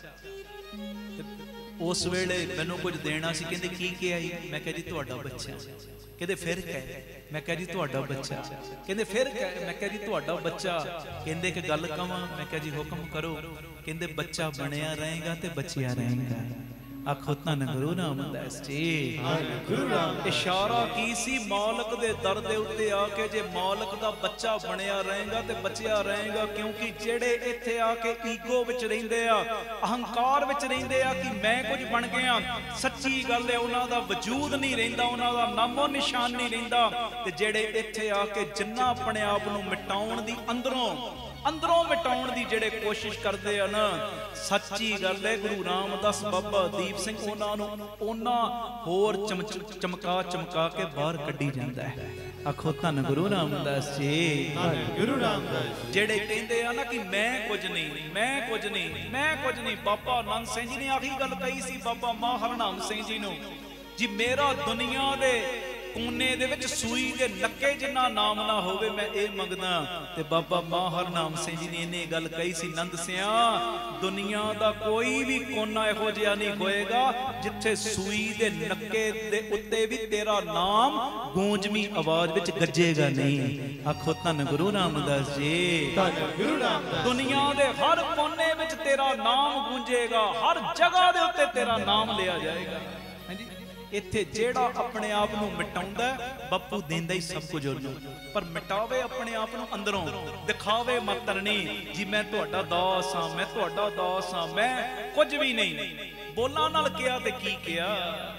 S2: ਉਸ ਵੇਲੇ ਮੈਨੂੰ ਕੁਝ ਦੇਣਾ ਸੀ, ਕਹਿੰਦੇ ਕੀ ਕਿਹਾ ਜੀ? ਮੈਂ ਕਿਹਾ ਜੀ ਤੁਹਾਡਾ ਬੱਚਾ। ਕਹਿੰਦੇ ਫਿਰ ਕਹਿ। ਮੈਂ ਕਿਹਾ ਜੀ ਤੁਹਾਡਾ ਬੱਚਾ। ਕਹਿੰਦੇ ਫਿਰ ਕਹਿ। ਮੈਂ ਕਿਹਾ ਜੀ ਤੁਹਾਡਾ ਬੱਚਾ। ਕਹਿੰਦੇ ਕਿ ਗੱਲ ਕਵਾਂ? ਮੈਂ ਕਿਹਾ ਜੀ ਹੁਕਮ ਕਰੋ। ਕਹਿੰਦੇ ਬੱਚਾ ਬਣਿਆ ਰਹੇਗਾ ਤੇ ਬਚਿਆ ਰਹੇਗਾ। ਆਖੋ ਧੰਨ ਗੁਰੂ ਰਾਮਦਾਸ ਜੀ। ਗੁਰੂ ਰਾਮ ਇਸ਼ਾਰਾ ਕੀ ਸੀ? ਮਾਲਕ ਦੇ ਦਰ ਦੇ ਉੱਤੇ ਆ ਕੇ ਜੇ ਮਾਲਕ ਦਾ ਬੱਚਾ ਬਣਿਆ ਰਹੇਗਾ ਤੇ ਬਚਿਆ ਰਹੇਗਾ। ਕਿਉਂਕਿ ਜਿਹੜੇ ਇੱਥੇ ਆ ਕੇ ਈਗੋ ਵਿੱਚ ਰਹਿੰਦੇ ਆ, ਅਹੰਕਾਰ ਵਿੱਚ ਰਹਿੰਦੇ ਆ ਕਿ ਮੈਂ ਕੁਝ ਬਣ ਗਿਆ, ਸੱਚੀ ਗੱਲ ਹੈ ਉਹਨਾਂ ਦਾ ਵਜੂਦ ਨਹੀਂ ਰਹਿੰਦਾ, ਉਹਨਾਂ ਦਾ ਨਾਮੋ ਨਿਸ਼ਾਨ ਨਹੀਂ ਰਹਿੰਦਾ। ਤੇ ਜਿਹੜੇ ਇੱਥੇ ਆ ਕੇ ਜਿੰਨਾ ਆਪਣੇ ਆਪ ਨੂੰ ਮਿਟਾਉਣ ਦੀ ਅੰਦਰੋਂ ਅੰਦਰੋਂ ਮਿਟਾਉਣ ਦੀ ਜਿਹੜੇ ਕੋਸ਼ਿਸ਼ ਕਰਦੇ ਆ ਨਾ, ਸੱਚੀ ਗੱਲ ਹੈ ਗੁਰੂ ਰਾਮਦਾਸ ਬਾਬਾ ਦੀਪ ਸਿੰਘ ਉਹਨਾਂ ਨੂੰ ਉਹਨਾਂ ਹੋਰ ਚਮਕਾ ਚਮਕਾ ਕੇ ਬਾਹਰ ਕੱਢੀ ਜਾਂਦਾ ਹੈ। ਆਖੋ ਧੰਨ ਗੁਰੂ ਰਾਮਦਾਸ ਜੀ। ਗੁਰੂ ਰਾਮਦਾਸ ਜਿਹੜੇ ਕਹਿੰਦੇ ਆ ਨਾ ਕਿ ਮੈਂ ਕੁਝ ਨਹੀਂ, ਮੈਂ ਕੁਝ ਨਹੀਂ, ਮੈਂ ਕੁਝ ਨਹੀਂ। ਬਾਬਾ ਆਨੰਦ ਸਿੰਘ ਜੀ ਨੇ ਆਹੀ ਗੱਲ ਕਹੀ ਸੀ ਬਾਬਾ ਮਹਾਹਰਨਾਮ ਸਿੰਘ ਜੀ ਨੂੰ, ਜੀ ਮੇਰਾ ਦੁਨੀਆ ਦੇ ਕੋਨੇ ਦੇ ਵਿੱਚ ਸੂਈ ਦੇ ਨੱਕੇ ਜਿੰਨਾ ਨਾਮ ਨਾ ਹੋਵੇ, ਮੈਂ ਇਹ ਮੰਗਦਾ। ਤੇ ਬਾਬਾ ਮਹਾਹਰਨਾਮ ਸਿੰਘ ਜੀ ਨੇ ਇਹਨੇ ਗੱਲ ਕਹੀ ਸੀ, ਨੰਦ ਸਿਆ ਦੁਨੀਆ ਦਾ ਕੋਈ ਵੀ ਕੋਨਾ ਇਹੋ ਜਿਹਾ ਨਹੀਂ ਹੋਏਗਾ ਜਿੱਥੇ ਸੂਈ ਦੇ ਨੱਕੇ ਦੇ ਉੱਤੇ ਵੀ ਤੇਰਾ ਨਾਮ ਗੂੰਜਵੀਂ ਆਵਾਜ਼ ਵਿੱਚ ਗੱਜੇਗਾ ਨਹੀਂ। ਆਖੋ ਧੰਨ ਗੁਰੂ ਰਾਮਦਾਸ ਜੀ। ਗੁਰੂ ਰਾਮਦਾਸ ਦੁਨੀਆ ਦੇ ਹਰ ਕੋਨੇ ਵਿੱਚ ਤੇਰਾ ਨਾਮ ਗੂੰਜੇਗਾ, ਹਰ ਜਗ੍ਹਾ ਦੇ ਉੱਤੇ ਤੇਰਾ ਨਾਮ ਲਿਆ ਜਾਏਗਾ। ਹਾਂਜੀ, ਇੱਥੇ ਜਿਹੜਾ ਆਪਣੇ ਆਪ ਨੂੰ ਮਿਟਾਉਂਦਾ ਬਾਪੂ ਦਿੰਦਾ ਹੀ ਸਭ ਕੁਝ ਉਹਨੂੰ, ਪਰ ਮਿਟਾਵੇ ਆਪਣੇ ਆਪ ਨੂੰ ਅੰਦਰੋਂ, ਦਿਖਾਵੇ ਮਤਰਨੀ ਜੀ ਮੈਂ ਤੁਹਾਡਾ ਦਾਸ ਹਾਂ, ਮੈਂ ਤੁਹਾਡਾ ਦਾਸ ਹਾਂ, ਮੈਂ ਕੁਝ ਵੀ ਨਹੀਂ। ਬੋਲਾਂ ਨਾਲ ਕਿਹਾ ਤੇ ਕੀ ਕਿਹਾ?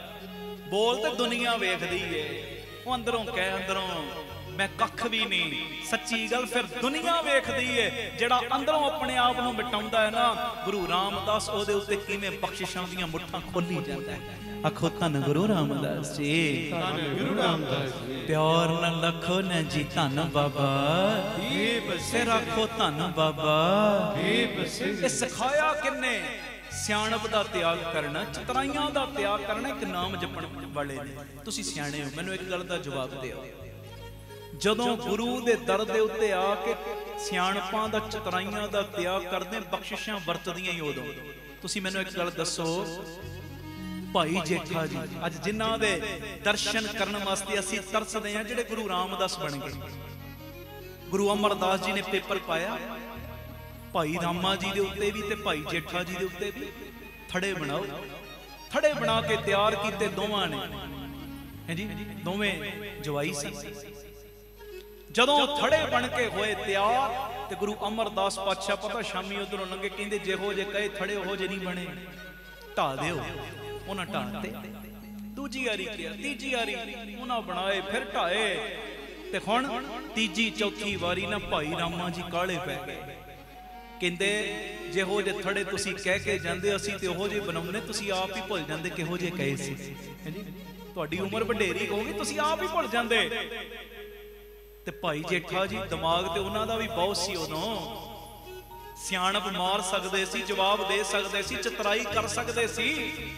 S2: ਬੋਲ ਤੇ ਦੁਨੀਆ ਵੇਖਦੀ ਏ, ਉਹ ਅੰਦਰੋਂ ਕਹਿ ਅੰਦਰੋਂ ਮੈਂ ਕੱਖ ਵੀ ਨਹੀਂ। ਸੱਚੀ ਗੱਲ ਫਿਰ ਦੁਨੀਆ ਵੇਖਦੀ ਏ। ਜਿਹੜਾ ਅੰਦਰੋਂ ਆਪਣੇ ਆਪ ਨੂੰ ਮਿਟਾਉਂਦਾ ਹੈ ਨਾ, ਗੁਰੂ ਰਾਮਦਾਸ ਉਹਦੇ ਉੱਤੇ ਕਿਵੇਂ ਬਖਸ਼ਿਸ਼ਾਂ ਦੀਆਂ ਮੁੱਠਾਂ ਖੋਲੀ ਜਾਂਦਾ ਹੈ। ਆਖੋ ਧੰਨ ਗੁਰੂ ਰਾਮਦਾਸ ਜੀ। ਧੰਨ ਗੁਰੂ ਰਾਮਦਾਸ ਜੀ। ਪਿਆਰ ਨਾਲ ਲਖੋ ਨਾ ਜੀ ਧੰਨ ਬਾਬਾ ਸਿਰ ਆਖੋ ਧੰਨ ਬਾਬਾ। ਇਹ ਸਿਖਾਇਆ ਕਿੰਨੇ? ਸਿਆਣਪ ਦਾ ਤਿਆਗ ਕਰਨਾ, ਚਤਰਾਈਆਂ ਦਾ ਤਿਆਗ ਕਰਨਾ ਇੱਕ ਨਾਮ ਜਪਣ ਵਾਲੇ ਨੇ। ਤੁਸੀਂ ਸਿਆਣੇ ਹੋ, ਮੈਨੂੰ ਇੱਕ ਗੱਲ ਦਾ ਜਵਾਬ ਦਿਓ। ਜਦੋਂ ਗੁਰੂ ਦੇ ਦਰ ਦੇ ਉੱਤੇ ਆ ਕੇ ਸਿਆਣਪਾਂ ਦਾ ਚਤਰਾਈਆਂ ਦਾ ਤਿਆਗ ਕਰਦੇ, ਬਖਸ਼ਿਸ਼ਾਂ ਵਰਤਦੀਆਂ ਹੀ ਉਦੋਂ। ਤੁਸੀਂ ਮੈਨੂੰ ਇੱਕ ਗੱਲ ਦੱਸੋ, ਭਾਈ ਜੇਠਾ ਜੀ ਅੱਜ ਜਿਨ੍ਹਾਂ ਦੇ ਦਰਸ਼ਨ ਕਰਨ ਵਾਸਤੇ ਅਸੀਂ ਤਰਸਦੇ ਹਾਂ, ਜਿਹੜੇ ਗੁਰੂ ਰਾਮਦਾਸ ਬਣ ਗਏ। ਗੁਰੂ ਅਮਰਦਾਸ ਜੀ ਨੇ ਪੇਪਰ ਪਾਇਆ, ਭਾਈ ਰਾਮਾ ਜੀ ਦੇ ਉੱਤੇ ਵੀ ਤੇ ਭਾਈ ਜੇਠਾ ਜੀ ਦੇ ਉੱਤੇ ਵੀ ਥੜੇ ਬਣਾਓ। ਥੜੇ ਬਣਾ ਕੇ ਤਿਆਰ ਕੀਤੇ ਦੋਵਾਂ ਨੇ, ਹਾਂਜੀ ਦੋਵੇਂ ਜਵਾਈ ਸੀ। ਜਦੋਂ ਥੜੇ ਬਣ ਕੇ ਹੋਏ ਤਿਆਰ ਤੇ ਗੁਰੂ ਅਮਰਦਾਸ ਪਾਤਸ਼ਾਹ ਪਤਾ ਸ਼ਾਮੀ ਉਧਰੋਂ ਲੰਘੇ, ਕਹਿੰਦੇ ਜਿਹੋ ਜੇ ਕਹੇ ਥੜੇ ਉਹੋ ਜੇ ਨਹੀਂ ਬਣੇ, ਢਾ ਦਿਓ। ਉਹਨਾਂ ਢਾਹ ਤੇ ਦੂਜੀ ਵਾਰੀ ਕਿਹਾ, ਤੀਜੀ ਵਾਰੀ ਉਹਨਾਂ ਬਣਾਏ, ਫਿਰ ਢਾਏ। ਤੇ ਹੁਣ ਤੀਜੀ ਚੌਥੀ ਵਾਰੀ ਨਾ ਭਾਈ ਰਾਮਾ ਜੀ ਕਾਲੇ ਪੈ ਗਏ। ਕਹਿੰਦੇ ਜਿਹੋ ਜੇ ਥੜੇ ਤੁਸੀਂ ਕਹਿ ਕੇ ਜਾਂਦੇ, ਅਸੀਂ ਤੇ ਉਹੋ ਜਿਹੇ ਬਣਾਉਂਦੇ, ਤੁਸੀਂ ਆਪ ਹੀ ਭੁੱਲ ਜਾਂਦੇ ਕਿਹੋ ਜਿਹੇ ਕਹੇ ਸੀ। ਹਾਂਜੀ, ਤੁਹਾਡੀ ਉਮਰ ਵਡੇਰੀ ਹੋਊਗੀ, ਤੁਸੀਂ ਆਪ ਹੀ ਭੁੱਲ ਜਾਂਦੇ। ਤੇ ਭਾਈ ਜੇਠਾ ਜੀ ਦਿਮਾਗ ਤੇ ਉਹਨਾਂ ਦਾ ਵੀ ਬਹੁਤ ਸੀ ਉਦੋਂ, ਸਿਆਣਪ ਮਾਰ ਸਕਦੇ ਸੀ, ਜਵਾਬ ਦੇ ਸਕਦੇ ਸੀ, ਚਤਰਾਈ ਕਰ ਸਕਦੇ ਸੀ,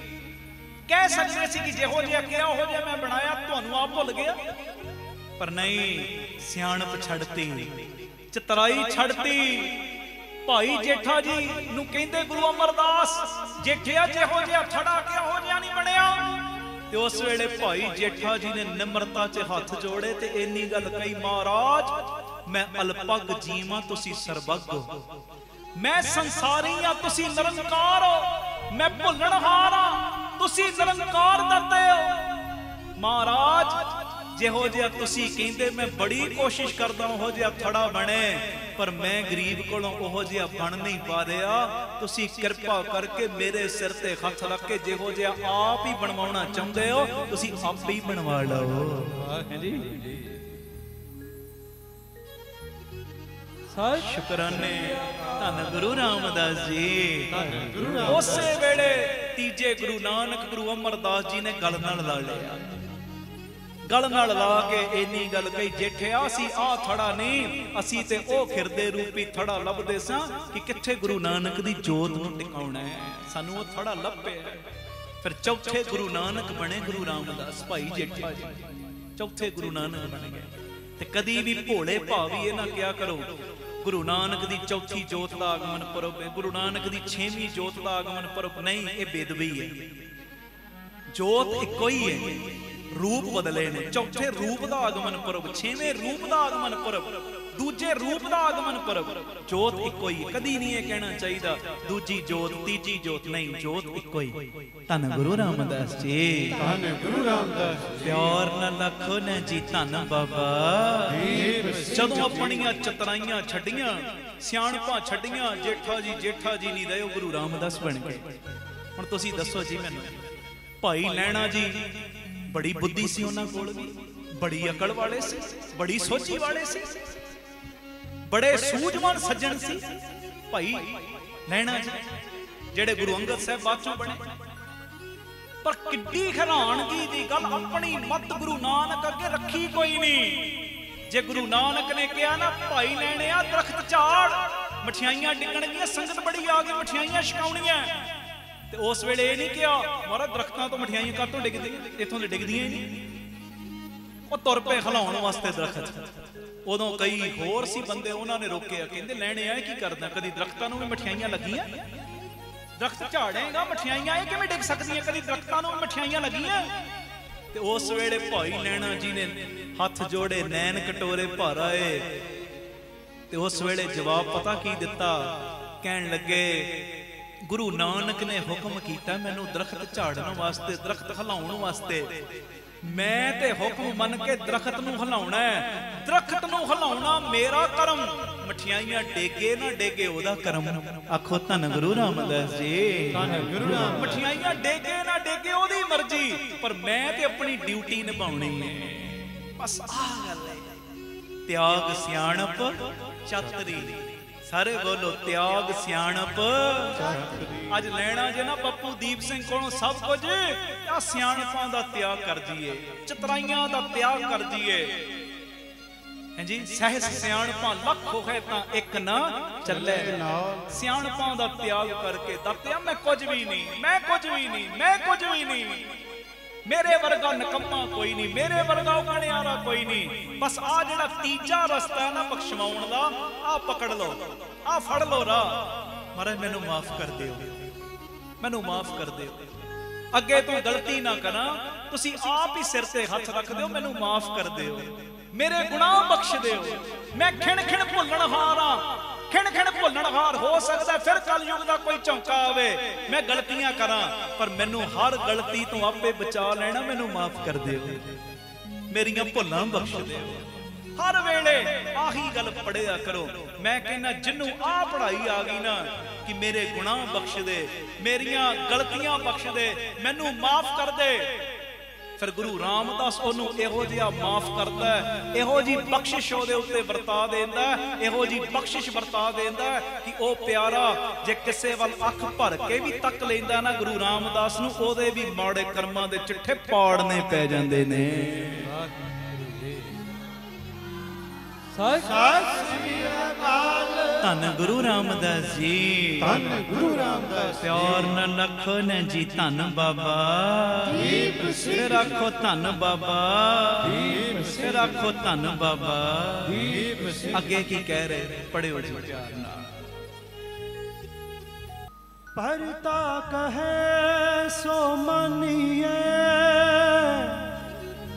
S2: ਕਹਿ ਸਕਦੇ ਸੀ ਕਿ ਜਿਹੋ ਜਿਹਾ ਕਿਹਾ ਉਹੋ ਜਿਹਾ ਮੈਂ ਬਣਾਇਆ, ਤੁਹਾਨੂੰ ਆਪ ਭੁੱਲ ਗਿਆ। ਪਰ ਨਹੀਂ, ਸਿਆਣਪ ਛੱਡਤੀ, ਚਤਰਾਈ ਛੱਡਤੀ। ਭਾਈ ਜੇਠਾ ਜੀ ਨੂੰ ਕਹਿੰਦੇ ਗੁਰੂ ਅਮਰਦਾਸ, ਜੇਠਿਆ ਜਿਹੋ ਜਿਹਾ ਥੜਾ ਕਿਹਾ ਉਹੋ ਜਿਹਾ ਨਹੀਂ ਬਣਿਆ। ਤੇ ਉਸ ਵੇਲੇ ਭਾਈ ਜੇਠਾ ਜੀ ਨੇ ਨਿਮਰਤਾ 'ਚ ਹੱਥ ਜੋੜੇ ਤੇ ਇੰਨੀ ਗੱਲ ਕਹੀ, ਮਹਾਰਾਜ ਮੈਂ ਅਲਪਗ ਜੀਵਾਂ, ਤੁਸੀਂ ਸਰਬੱਗ ਹੋ। ਮੈਂ ਸੰਸਾਰੀ ਆ, ਤੁਸੀਂ ਨਿਰੰਕਾਰ ਹੋ। ਮੈਂ ਭੁੱਲਣਹਾਰ ਆ, ਤੁਸੀਂ ਨਿਰੰਕਾਰ ਦਰਦੇ ਹੋ। ਮਹਾਰਾਜ ਜਿਹੋ ਜਿਹਾ ਤੁਸੀਂ ਕਹਿੰਦੇ ਮੈਂ ਬੜੀ ਕੋਸ਼ਿਸ਼ ਕਰਦਾ ਉਹੋ ਜਿਹਾ ਥੜਾ ਬਣੇ, ਪਰ ਮੈਂ ਗਰੀਬ ਕੋਲੋਂ ਉਹੋ ਜਿਹਾ ਬਣ ਨਹੀਂ ਪਾ ਰਿਹਾ। ਤੁਸੀਂ ਕਿਰਪਾ ਕਰਕੇ ਮੇਰੇ ਸਿਰ ਤੇ ਹੱਥ ਰੱਖ ਕੇ ਜਿਹੋ ਜਿਹਾ ਆਪ ਹੀ ਬਣਵਾਉਣਾ ਚਾਹੁੰਦੇ ਹੋ ਤੁਸੀਂ ਆਪ ਹੀ ਬਣਵਾ ਲਓ। ਹਾਂਜੀ ਸ਼ੁਕਰਾਨੇ ਧੰਨ ਗੁਰੂ ਰਾਮਦਾਸ ਜੀ। ਉਸੇ ਵੇਲੇ ਤੀਜੇ ਗੁਰੂ ਨਾਨਕ ਗੁਰੂ ਅਮਰਦਾਸ ਜੀ ਨੇ ਗਲ ਨਾਲ ਲਾ ਲਿਆ। ਗਲ ਨਾਲ ਲਾ ਕੇ ਇੰਨੀ ਗੱਲ ਕਹੀ, ਜੇਠਿਆ ਅਸੀਂ ਆਹ ਥੜਾ ਨਹੀਂ, ਅਸੀਂ ਤੇ ਉਹ ਖਿਰਦੇ ਰੂਪੀ ਥੜਾ ਲੱਭਦੇ ਸਾਂ ਕਿ ਕਿੱਥੇ ਗੁਰੂ ਨਾਨਕ ਦੀ ਜੋਤ ਨੂੰ ਟਿਕਾਉਣਾ ਹੈ, ਸਾਨੂੰ ਉਹ ਥੜਾ ਲੱਭਿਆ। ਫਿਰ ਚੌਥੇ ਗੁਰੂ ਨਾਨਕ ਬਣੇ ਗੁਰੂ ਰਾਮਦਾਸ ਭਾਈ ਜੇਠਾ ਜੀ, ਚੌਥੇ ਗੁਰੂ ਨਾਨਕ ਬਣ ਗਏ। ਤੇ ਕਦੀ ਵੀ ਭੋਲੇ ਭਾਵੀ ਇਹ ਨਾ ਕਿਹਾ ਕਰੋ ਗੁਰੂ ਨਾਨਕ ਦੀ ਚੌਥੀ ਜੋਤ ਦਾ ਆਗਮਨ ਪੁਰਬ ਹੈ, ਗੁਰੂ ਨਾਨਕ ਦੀ ਛੇਵੀਂ ਜੋਤ ਦਾ ਆਗਮਨ ਪੁਰਬ ਨਹੀਂ, ਇਹ ਬੇਦਬੀ ਹੈ। ਜੋਤ ਇੱਕੋ ਹੀ ਹੈ, ਰੂਪ ਬਦਲੇ ਨੇ। ਚੌਥੇ ਰੂਪ ਦਾ ਆਗਮਨ ਪੁਰਬ, ਛੇਵੇਂ ਰੂਪ ਦਾ ਆਗਮਨ ਪੁਰਬ, ਦੂਜੇ ਰੂਪ ਦਾ ਆਗਮਨ ਪੁਰਬ। ਜੋਤ ਇੱਕੋ ਹੀ, ਕਦੀ ਨਹੀਂ ਇਹ ਕਹਿਣਾ ਚਾਹੀਦਾ ਦੂਜੀ ਜੋਤ ਤੀਜੀ ਜੋਤ, ਨਹੀਂ, ਜੋਤ ਇੱਕੋ ਹੀ। ਧੰਨ ਗੁਰੂ ਰਾਮਦਾਸ ਜੀ,
S3: ਧੰਨ ਗੁਰੂ ਰਾਮਦਾਸ।
S2: ਪਿਆਰ ਨਾਲ ਲੱਖੋ ਨਾ ਜੀ ਧੰਨ ਬਾਬਾ। ਜਦੋਂ ਆਪਣੀਆਂ ਚਤਰਾਈਆਂ ਛੱਡੀਆਂ, ਸਿਆਣਪਾਂ ਛੱਡੀਆਂ, ਜੇਠਾ ਜੀ ਜੇਠਾ ਜੀ ਨਹੀਂ ਰਹੇ, ਗੁਰੂ ਰਾਮਦਾਸ ਬਣ ਗਏ। ਹੁਣ ਤੁਸੀਂ ਦੱਸੋ ਜੀ ਮੈਨੂੰ, ਭਾਈ ਲਹਿਣਾ ਜੀ ਬੜੀ ਬੁੱਧੀ ਸੀ ਉਹਨਾਂ ਕੋਲ ਵੀ, ਬੜੀ ਅਕਲ ਵਾਲੇ ਸੀ, ਬੜੀ ਸੋਝੀ ਵਾਲੇ ਸੀ, ਬੜੇ ਸੂਝਵਾਨ ਸੱਜਣ ਸੀ ਭਾਈ ਲਹਿਣਾ ਜੀ, ਜਿਹੜੇ ਗੁਰੂ ਅੰਗਦ ਸਾਹਿਬ ਬਾਅਦ ਚੋਂ ਬਣੇ। ਪਰ ਕਿੱਡੀ ਹੈਰਾਨਗੀ ਦੀ ਗੱਲ, ਆਪਣੀ ਮੱਤ ਗੁਰੂ ਨਾਨਕ ਅੱਗੇ ਰੱਖੀ ਕੋਈ ਨਹੀਂ। ਜੇ ਗੁਰੂ ਨਾਨਕ ਨੇ ਕਿਹਾ ਨਾ ਭਾਈ ਲੈਣਿਆ ਦਰਖਤ ਝਾੜ, ਮਠਿਆਈਆਂ ਡਿੱਗਣਗੀਆਂ, ਸੰਗਤ ਬੜੀ ਆ ਗਈ, ਮਠਿਆਈਆਂ ਛਕਾਉਣੀਆਂ, ਤੇ ਉਸ ਵੇਲੇ ਇਹ ਨਹੀਂ ਕਿਹਾ ਮਹਾਰਾਜ ਦਰਖਤਾਂ ਤੋਂ ਮਠਿਆਈਆਂ ਕਾਹਤੋਂ ਡਿੱਗਦੀਆਂ, ਇੱਥੋਂ ਦੇ ਡਿੱਗਦੀਆਂ ਹੀ ਨਹੀਂ। ਉਹ ਤੁਰ ਪਏ ਹਿਲਾਉਣ ਵਾਸਤੇ ਦਰਖਤ। ਉਦੋਂ ਕਈ ਹੋਰ ਸੀ ਬੰਦੇ, ਉਹਨਾਂ ਨੇ ਰੋਕਿਆ, ਕਹਿੰਦੇ ਲੈਣੇ ਆ ਕੀ ਕਰਦਾ, ਕਦੀ ਦਰਖਤਾਂ ਨੂੰ ਵੀ ਮਠਿਆਈਆਂ ਲੱਗੀਆਂ, ਦਰਖਤ ਝਾੜੇਗਾ ਮਠਿਆਈਆਂ ਇਹ ਕਿਵੇਂ ਡਿੱਗ ਸਕਦੀਆਂ, ਕਦੀ ਦਰਖਤਾਂ ਨੂੰ ਵੀ ਮਠਿਆਈਆਂ ਲੱਗੀਆਂ। ਤੇ ਉਸ ਵੇਲੇ ਭਾਈ ਲੈਣਾ ਜੀ ਨੇ ਹੱਥ ਜੋੜੇ, ਨੈਣ ਕਟੋਰੇ ਭਰ ਆਏ, ਤੇ ਉਸ ਵੇਲੇ ਜਵਾਬ ਪਤਾ ਕੀ ਦਿੱਤਾ, ਕਹਿਣ ਲੱਗੇ ਗੁਰੂ ਨਾਨਕ ਨੇ ਹੁਕਮ ਕੀਤਾ ਮੈਨੂੰ ਦਰਖਤ ਝਾੜਨ ਵਾਸਤੇ, ਦਰਖਤ ਹਿਲਾਉਣ ਵਾਸਤੇ, ਮੈਂ ਤੇ ਹੁਕਮ ਮੰਨ ਕੇ ਦਰਖਤ ਨੂੰ ਹਿਲਾਉਣਾ ਹੈ। ਦਰਖਤ ਨੂੰ ਹਿਲਾਉਣਾ ਮੇਰਾ ਕਰਮ, ਮਠਿਆਈਆਂ ਡੇਗੇ ਨਾ ਡੇਗੇ ਉਹਦਾ ਕਰਮ। ਆਖੋ ਧੰਨ ਗੁਰੂ ਰਾਮਦਾਸ ਜੀ,
S3: ਧੰਨ ਗੁਰੂ ਰਾਮਦਾਸ।
S2: ਮਠਿਆਈਆਂ ਡੇਗੇ ਨਾ ਡੇਗੇ ਉਹਦੀ ਮਰਜ਼ੀ, ਪਰ ਮੈਂ ਤੇ ਆਪਣੀ ਡਿਊਟੀ ਨਿਭਾਉਣੀ ਹੈ। ਬਸ ਆਹ ਗੱਲ ਹੈ। ਤਿਆਗ ਸਿਆਣਪ ਚਾਤਰੀ, ਸਾਰੇ ਬੋਲੋ ਤਿਆਗ ਸਿਆਣਪ। ਅੱਜ ਲੈਣਾ ਜੇ ਨਾ ਬੱਪੂ ਦੀਪ ਸਿੰਘ ਕੋਲੋਂ ਸਭ ਕੁਝ, ਆ ਸਿਆਣਪਾਂ ਦਾ ਤਿਆਗ ਕਰ ਦਈਏ, ਚਤਰਾਈਆਂ ਦਾ ਤਿਆਗ ਕਰ ਦਈਏ। ਹਾਂਜੀ, ਸਹਿਸ ਸਿਆਣਪਾਂ ਲੱਖ ਹੋਏ ਤਾਂ ਇੱਕ ਨਾ ਚੱਲੇ ਨਾਲ। ਸਿਆਣਪਾਂ ਦਾ ਤਿਆਗ ਕਰਕੇ ਦੱਸਿਆ ਮੈਂ ਕੁਝ ਵੀ ਨਹੀਂ, ਮੈਂ ਕੁਝ ਵੀ ਨਹੀਂ, ਮੈਂ ਕੁਝ ਵੀ ਨਹੀਂ, ਮੇਰੇ ਵਰਗਾ ਨਕੰਮਾ ਕੋਈ ਨਹੀਂ, ਮੇਰੇ ਵਰਗਾ ਉਗਣਿਆਰਾ ਕੋਈ ਨਹੀਂ। ਬਸ ਆ ਜਿਹੜਾ ਤੀਜਾ ਰਸਤਾ ਹੈ ਨਾ ਬਖਸ਼ਵਾਉਣ ਦਾ, ਆ ਪਕੜ ਲਓ, ਆ ਫੜ ਲਓ ਰਾਹ। ਮਹਾਰਾਜ ਮੈਨੂੰ ਮਾਫ ਕਰ ਦਿਓ, ਮੈਨੂੰ ਮਾਫ ਕਰ ਦਿਓ, ਅੱਗੇ ਤੋਂ ਗਲਤੀ ਨਾ ਕਰਾਂ, ਤੁਸੀਂ ਆਪ ਹੀ ਸਿਰ ਤੇ ਹੱਥ ਰੱਖ ਦਿਓ, ਮੈਨੂੰ ਮਾਫ ਕਰ ਦਿਓ, ਮੇਰੇ ਗੁਨਾਹ ਬਖਸ਼ ਦਿਓ। ਮੈਂ ਖਿਣ ਖਿਣ ਭੁੱਲਣ ਹਾਰ ਆ, ਖਿਣ ਖਿਣ ਭੁੱਲਣ ਹਾਰ। ਹੋ ਸਕਦਾ ਫਿਰ ਕਲਯੁਗ ਦਾ ਕੋਈ ਝੌਂਕਾ ਆਵੇ, ਮੈਂ ਗਲਤੀਆਂ ਕਰਾਂ, ਪਰ ਮੈਨੂੰ ਹਰ ਗਲਤੀ ਤੋਂ ਆਪੇ ਬਚਾ ਲੈਣਾ, ਮੈਨੂੰ ਮਾਫ ਕਰ ਦਿਓ, ਮੇਰੀਆਂ ਭੁੱਲਾਂ ਬਖਸ਼ ਦਿਓ। ਹਰ ਵੇਲੇ ਆਹੀ ਗੱਲ ਪੜਿਆ ਕਰੋ। ਮੈਂ ਕਹਿੰਦਾ ਜਿਹਨੂੰ ਆਹ ਪੜ੍ਹਾਈ ਆ ਗਈ ਨਾ ਕਿ ਮੇਰੇ ਗੁਨਾਹ ਬਖਸ਼ ਦੇ, ਮੇਰੀਆਂ ਗਲਤੀਆਂ ਬਖਸ਼ ਦੇ, ਮੈਨੂੰ ਮਾਫ ਕਰ ਦੇ, ਫਿਰ ਗੁਰੂ ਰਾਮਦਾਸ ਉਹਨੂੰ ਇਹੋ ਜਿਹਾ ਮਾਫ ਕਰਦਾ, ਇਹੋ ਜੀ ਬਖਸ਼ਿਸ਼ ਉਹਦੇ ਉੱਤੇ ਵਰਤਾ ਦਿੰਦਾ, ਇਹੋ ਜੀ ਬਖਸ਼ਿਸ਼ ਵਰਤਾ ਦਿੰਦਾ ਕਿ ਉਹ ਪਿਆਰਾ ਜੇ ਕਿਸੇ ਵੱਲ ਅੱਖ ਭਰ ਕੇ ਵੀ ਤੱਕ ਲੈਂਦਾ ਨਾ ਗੁਰੂ ਰਾਮਦਾਸ ਨੂੰ, ਉਹਦੇ ਵੀ ਮਾੜੇ ਕਰਮਾਂ ਦੇ ਚਿੱਠੇ ਪਾੜਨੇ ਪੈ ਜਾਂਦੇ ਨੇ। ਧੰਨ ਗੁਰੂ ਰਾਮਦਾਸ ਜੀ,
S3: ਧੰਨ ਗੁਰੂ ਰਾਮਦਾਸ।
S2: ਪਿਆਰ ਨਾਲ ਲੱਖੋ ਨਾ ਜੀ ਧੰਨ ਬਾਬਾ, ਫਿਰ ਆਖੋ ਧੰਨ ਬਾਬਾ, ਫਿਰ ਆਖੋ ਧੰਨ ਬਾਬਾ। ਅੱਗੇ ਕੀ ਕਹਿ ਰਹੇ ਪੜਿਓ ਜੀ ਪਿਆਰ ਨਾਲ।
S4: ਪਰਤਾ ਕਹੇ ਸੋ ਮੰਨੀਏ,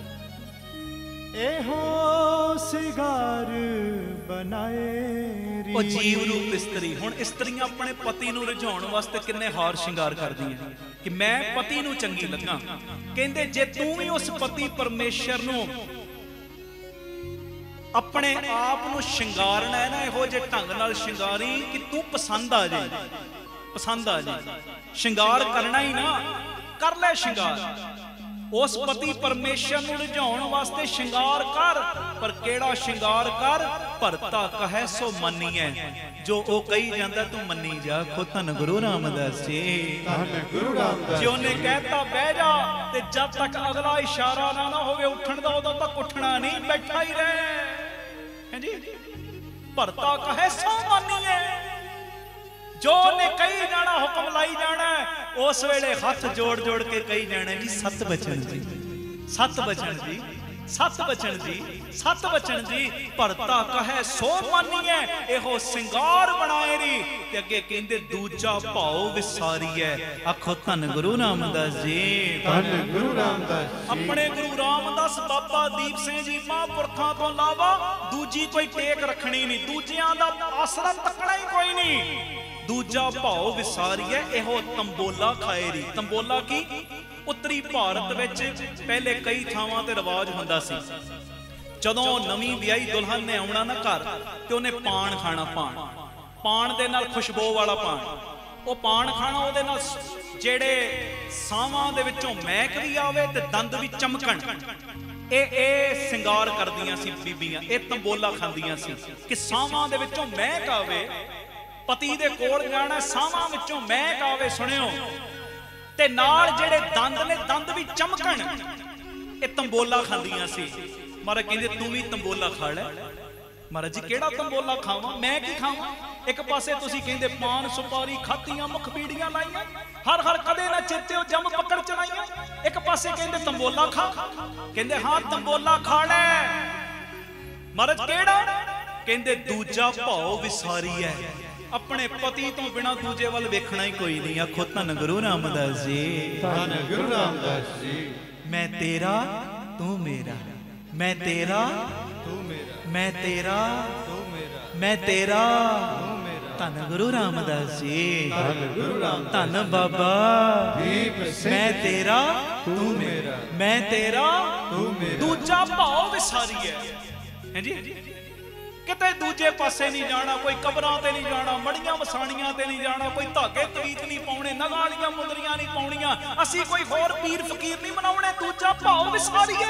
S4: ਇਹੋ ਸਿਗਾਰ ਬਣਾਏ
S2: ਉਹ ਜੀਵ ਰੂਪ ਇਸਤਰੀ। ਹੁਣ ਇਸਤਰੀਆਂ ਆਪਣੇ ਪਤੀ ਨੂੰ ਰਿਝਾਉਣ ਵਾਸਤੇ ਕਿੰਨੇ ਹਾਰ ਸ਼ਿੰਗਾਰ ਕਰਦੀਆਂ ਕਿ ਮੈਂ ਪਤੀ ਨੂੰ ਚੰਗੀ ਲੱਗਾ। ਕਹਿੰਦੇ ਜੇ ਤੂੰ ਵੀ ਉਸ ਪਤੀ ਪਰਮੇਸ਼ਰ ਨੂੰ ਆਪਣੇ ਆਪ ਨੂੰ ਸ਼ਿੰਗਾਰਨਾ ਹੈ ਨਾ, ਇਹੋ ਜਿਹੇ ਢੰਗ ਨਾਲ ਸ਼ਿੰਗਾਰੀ ਕਿ ਤੂੰ ਪਸੰਦ ਆ ਜਾਏ, ਪਸੰਦ ਆ ਜਾਏ। ਸ਼ਿੰਗਾਰ ਕਰਨਾ ਹੀ ਨਾ, ਕਰ ਲੈ ਸ਼ਿੰਗਾਰ। ਉਸ ਪਤੀ ਪਰਮੇਸ਼ਰ ਨੂੰ ਰਿਝਾਉਣ ਵਾਸਤੇ ਸ਼ਿੰਗਾਰ ਕਰ, ਪਰ ਕਿਹੜਾ ਸ਼ਿੰਗਾਰ ਕਰ? ਭਰਤਾ ਕਹੈ ਸੋ ਮੰਨੀਐ। ਜੋ ਉਹ ਕਹੀ ਜਾਂਦਾ ਤੂੰ ਮੰਨੀ ਜਾ। ਖੋ ਧੰਨ ਗੁਰੂ ਰਾਮਦਾਸ ਜੀ,
S3: ਧੰਨ ਗੁਰੂ ਰਾਮਦਾਸ।
S2: ਜੇ ਉਹਨੇ ਕਹਿਤਾ ਬਹਿ ਜਾ, ਤੇ ਜਦ ਤੱਕ ਅਗਲਾ ਇਸ਼ਾਰਾ ਨਾ ਨਾ ਹੋਵੇ ਉੱਠਣ ਦਾ, ਉਦੋਂ ਤੱਕ ਉੱਠਣਾ ਨਹੀਂ, ਬੈਠਾ ਹੀ ਰਹਿ। ਹਾਂਜੀ, ਭਰਤਾ ਕਹੈ ਸੋ ਮੰਨੀਐ। ਜੋ ਨੇ ਕਹੀ ਜਾਣਾ, ਹੁਕਮ ਲਾਈ ਜਾਣਾ, ਉਸ ਵੇਲੇ ਹੱਥ ਜੋੜ ਜੋੜ ਕੇ ਕਹੀ ਜਾਣਾ ਜੀ ਸਤ ਬਚਨ ਜੀ, ਸਤ ਬਚਨ ਜੀ, ਸਤ ਬਚਨ ਜੀ, ਸਤ ਬਚਨ ਜੀ। ਭਰਤਾ ਕਹੈ ਸੋ ਮੰਨੀਐ, ਇਹੋ ਸਿੰਗਾਰ ਬਣਾਏ ਰੀ। ਤੇ ਅੱਗੇ ਕਹਿੰਦੇ ਦੂਜਾ ਭਾਉ ਵਿਸਾਰੀਐ। ਆਖੋ ਧੰਨ ਗੁਰੂ ਰਾਮਦਾਸ ਜੀ,
S3: ਧੰਨ ਗੁਰੂ ਰਾਮਦਾਸ।
S2: ਆਪਣੇ ਗੁਰੂ ਰਾਮਦਾਸ ਬਾਬਾ ਦੀਪ ਸਿੰਘ ਜੀ ਮਹਾਂਪੁਰਖਾਂ ਤੋਂ ਇਲਾਵਾ ਦੂਜੀ ਕੋਈ ਟੇਕ ਰੱਖਣੀ ਨਹੀਂ, ਦੂਜਿਆਂ ਦਾ ਆਸਰਾ ਤੱਕਣਾ ਹੀ ਕੋਈ ਨਹੀਂ। ਦੂਜਾ ਭਾਉ ਵਿਸਾਰੀਐ, ਇਹੋ ਤੰਬੋਲਾ ਖਾਏ ਰੀ। ਤੰਬੋਲਾ ਕੀ? ਉੱਤਰੀ ਭਾਰਤ ਵਿੱਚ ਪਹਿਲੇ ਕਈ ਥਾਵਾਂ ਤੇ ਰਿਵਾਜ ਹੁੰਦਾ ਸੀ, ਜਦੋਂ ਨਵੀਂ ਵਿਆਹੀ ਦੁਲਹਨ ਨੇ ਆਉਣਾ ਨਾ ਘਰ, ਤੇ ਉਹਨੇ ਪਾਨ ਖਾਣਾ। ਪਾਨ, ਪਾਨ ਦੇ ਨਾਲ ਖੁਸ਼ਬੂ ਵਾਲਾ ਪਾਨ, ਉਹ ਪਾਨ ਖਾਣਾ। ਉਹਦੇ ਨਾਲ ਜਿਹੜੇ ਸਾਵਾਂ ਦੇ ਵਿੱਚੋਂ ਮਹਿਕ ਵੀ ਆਵੇ ਤੇ ਦੰਦ ਵੀ ਚਮਕਣ। ਇਹ ਇਹ ਸਿੰਗਾਰ ਕਰਦੀਆਂ ਸੀ ਬੀਬੀਆਂ, ਇਹ ਤੰਬੋਲਾ ਖਾਂਦੀਆਂ ਸੀ ਕਿ ਸਾਵਾਂ ਦੇ ਵਿੱਚੋਂ ਮਹਿਕ ਆਵੇ। ਪਤੀ ਦੇ ਕੋਲ ਜਾਣਾ, ਸਾਵਾਂ ਵਿੱਚੋਂ ਮਹਿਕ ਆਵੇ, ਸੁਣਿਓ, ਤੇ ਨਾਲ ਜਿਹੜੇ ਦੰਦ ਨੇ ਦੰਦ ਵੀ ਚਮਕਣ। ਇਹ ਤੰਬੋਲਾ ਖਾਂਦੀਆਂ ਸੀ। ਮਹਾਰਾਜ ਕਹਿੰਦੇ ਤੂੰ ਵੀ ਤੰਬੋਲਾ ਖਾ ਲੈ। ਮਹਾਰਾਜ ਜੀ ਕਿਹੜਾ ਤੰਬੋਲਾ ਖਾਵਾਂ, ਮੈਂ ਕੀ ਖਾਵਾਂ? ਇੱਕ ਪਾਸੇ ਤੁਸੀਂ ਕਹਿੰਦੇ ਪਾਨ ਸੁਪਾਰੀ ਖਾਤੀਆਂ, ਮੁਖ ਬੀੜੀਆਂ ਲਾਈਆਂ, ਹਰ ਹਰ ਕਦੇ ਨਾ ਚੇਤਿਓ ਜੰਮ ਪਕੜ ਚਲਾਈਆਂ। ਇੱਕ ਪਾਸੇ ਕਹਿੰਦੇ ਤੰਬੋਲਾ ਖਾ, ਕਹਿੰਦੇ ਹਾਂ ਤੰਬੋਲਾ ਖਾ ਲੈ। ਮਹਾਰਾਜ ਕਿਹੜਾ? ਕਹਿੰਦੇ ਦੂਜਾ ਭਾਉ ਵਿਸਾਰੀ ਹੈ। ਆਪਣੇ ਪਤੀ ਤੋਂ ਬਿਨਾ ਦੂਜੇ ਵੱਲ ਵੇਖਣਾ ਹੀ ਕੋਈ ਨਹੀਂ। ਆਖੋ ਧੰਨ ਗੁਰੂ ਰਾਮਦਾਸ ਜੀ,
S3: ਧੰਨ ਗੁਰੂ ਰਾਮਦਾਸ ਜੀ।
S2: ਮੈਂ ਤੇਰਾ ਤੂੰ ਮੇਰਾ, ਮੈਂ ਤੇਰਾ
S3: ਤੂੰ ਮੇਰਾ,
S2: ਮੈਂ ਤੇਰਾ
S3: ਤੂੰ ਮੇਰਾ,
S2: ਮੈਂ ਤੇਰਾ।
S3: ਤੂੰ ਮੇਰਾ।
S2: ਧੰਨ ਗੁਰੂ ਰਾਮਦਾਸ ਜੀ,
S3: ਧੰਨ ਗੁਰੂ ਰਾਮਦਾਸ।
S2: ਧੰਨ ਬਾਬਾ
S3: ਦੀਪ ਸਿੰਘ।
S2: ਮੈਂ ਤੇਰਾ
S3: ਤੂੰ ਮੇਰਾ,
S2: ਮੈਂ ਤੇਰਾ
S3: ਤੂੰ ਮੇਰਾ।
S2: ਦੂਜਾ ਭਾਉ ਵਿਸਾਰੀ ਹੈ। ਹਾਂਜੀ, ਕਿਤੇ ਦੂਜੇ ਪਾਸੇ ਨਹੀਂ ਜਾਣਾ, ਕੋਈ ਕਬਰਾਂ ਤੇ ਨਹੀਂ ਜਾਣਾ, ਮੜੀਆਂ ਵਸਾਣੀਆਂ ਤੇ ਨਹੀਂ ਜਾਣਾ, ਕੋਈ ਧਾਗੇ ਤਵੀਤ ਨਹੀਂ ਪਾਉਣੇ, ਨਗਾਲੀਆਂ ਮੁੰਦਰੀਆਂ ਨਹੀਂ ਪਾਉਣੀਆਂ, ਅਸੀਂ ਕੋਈ ਹੋਰ ਪੀਰ ਫਕੀਰ ਨਹੀਂ ਬਣਾਉਣੇ। ਦੂਜਾ ਭਾਉ ਵਿਸਾਰੀਏ,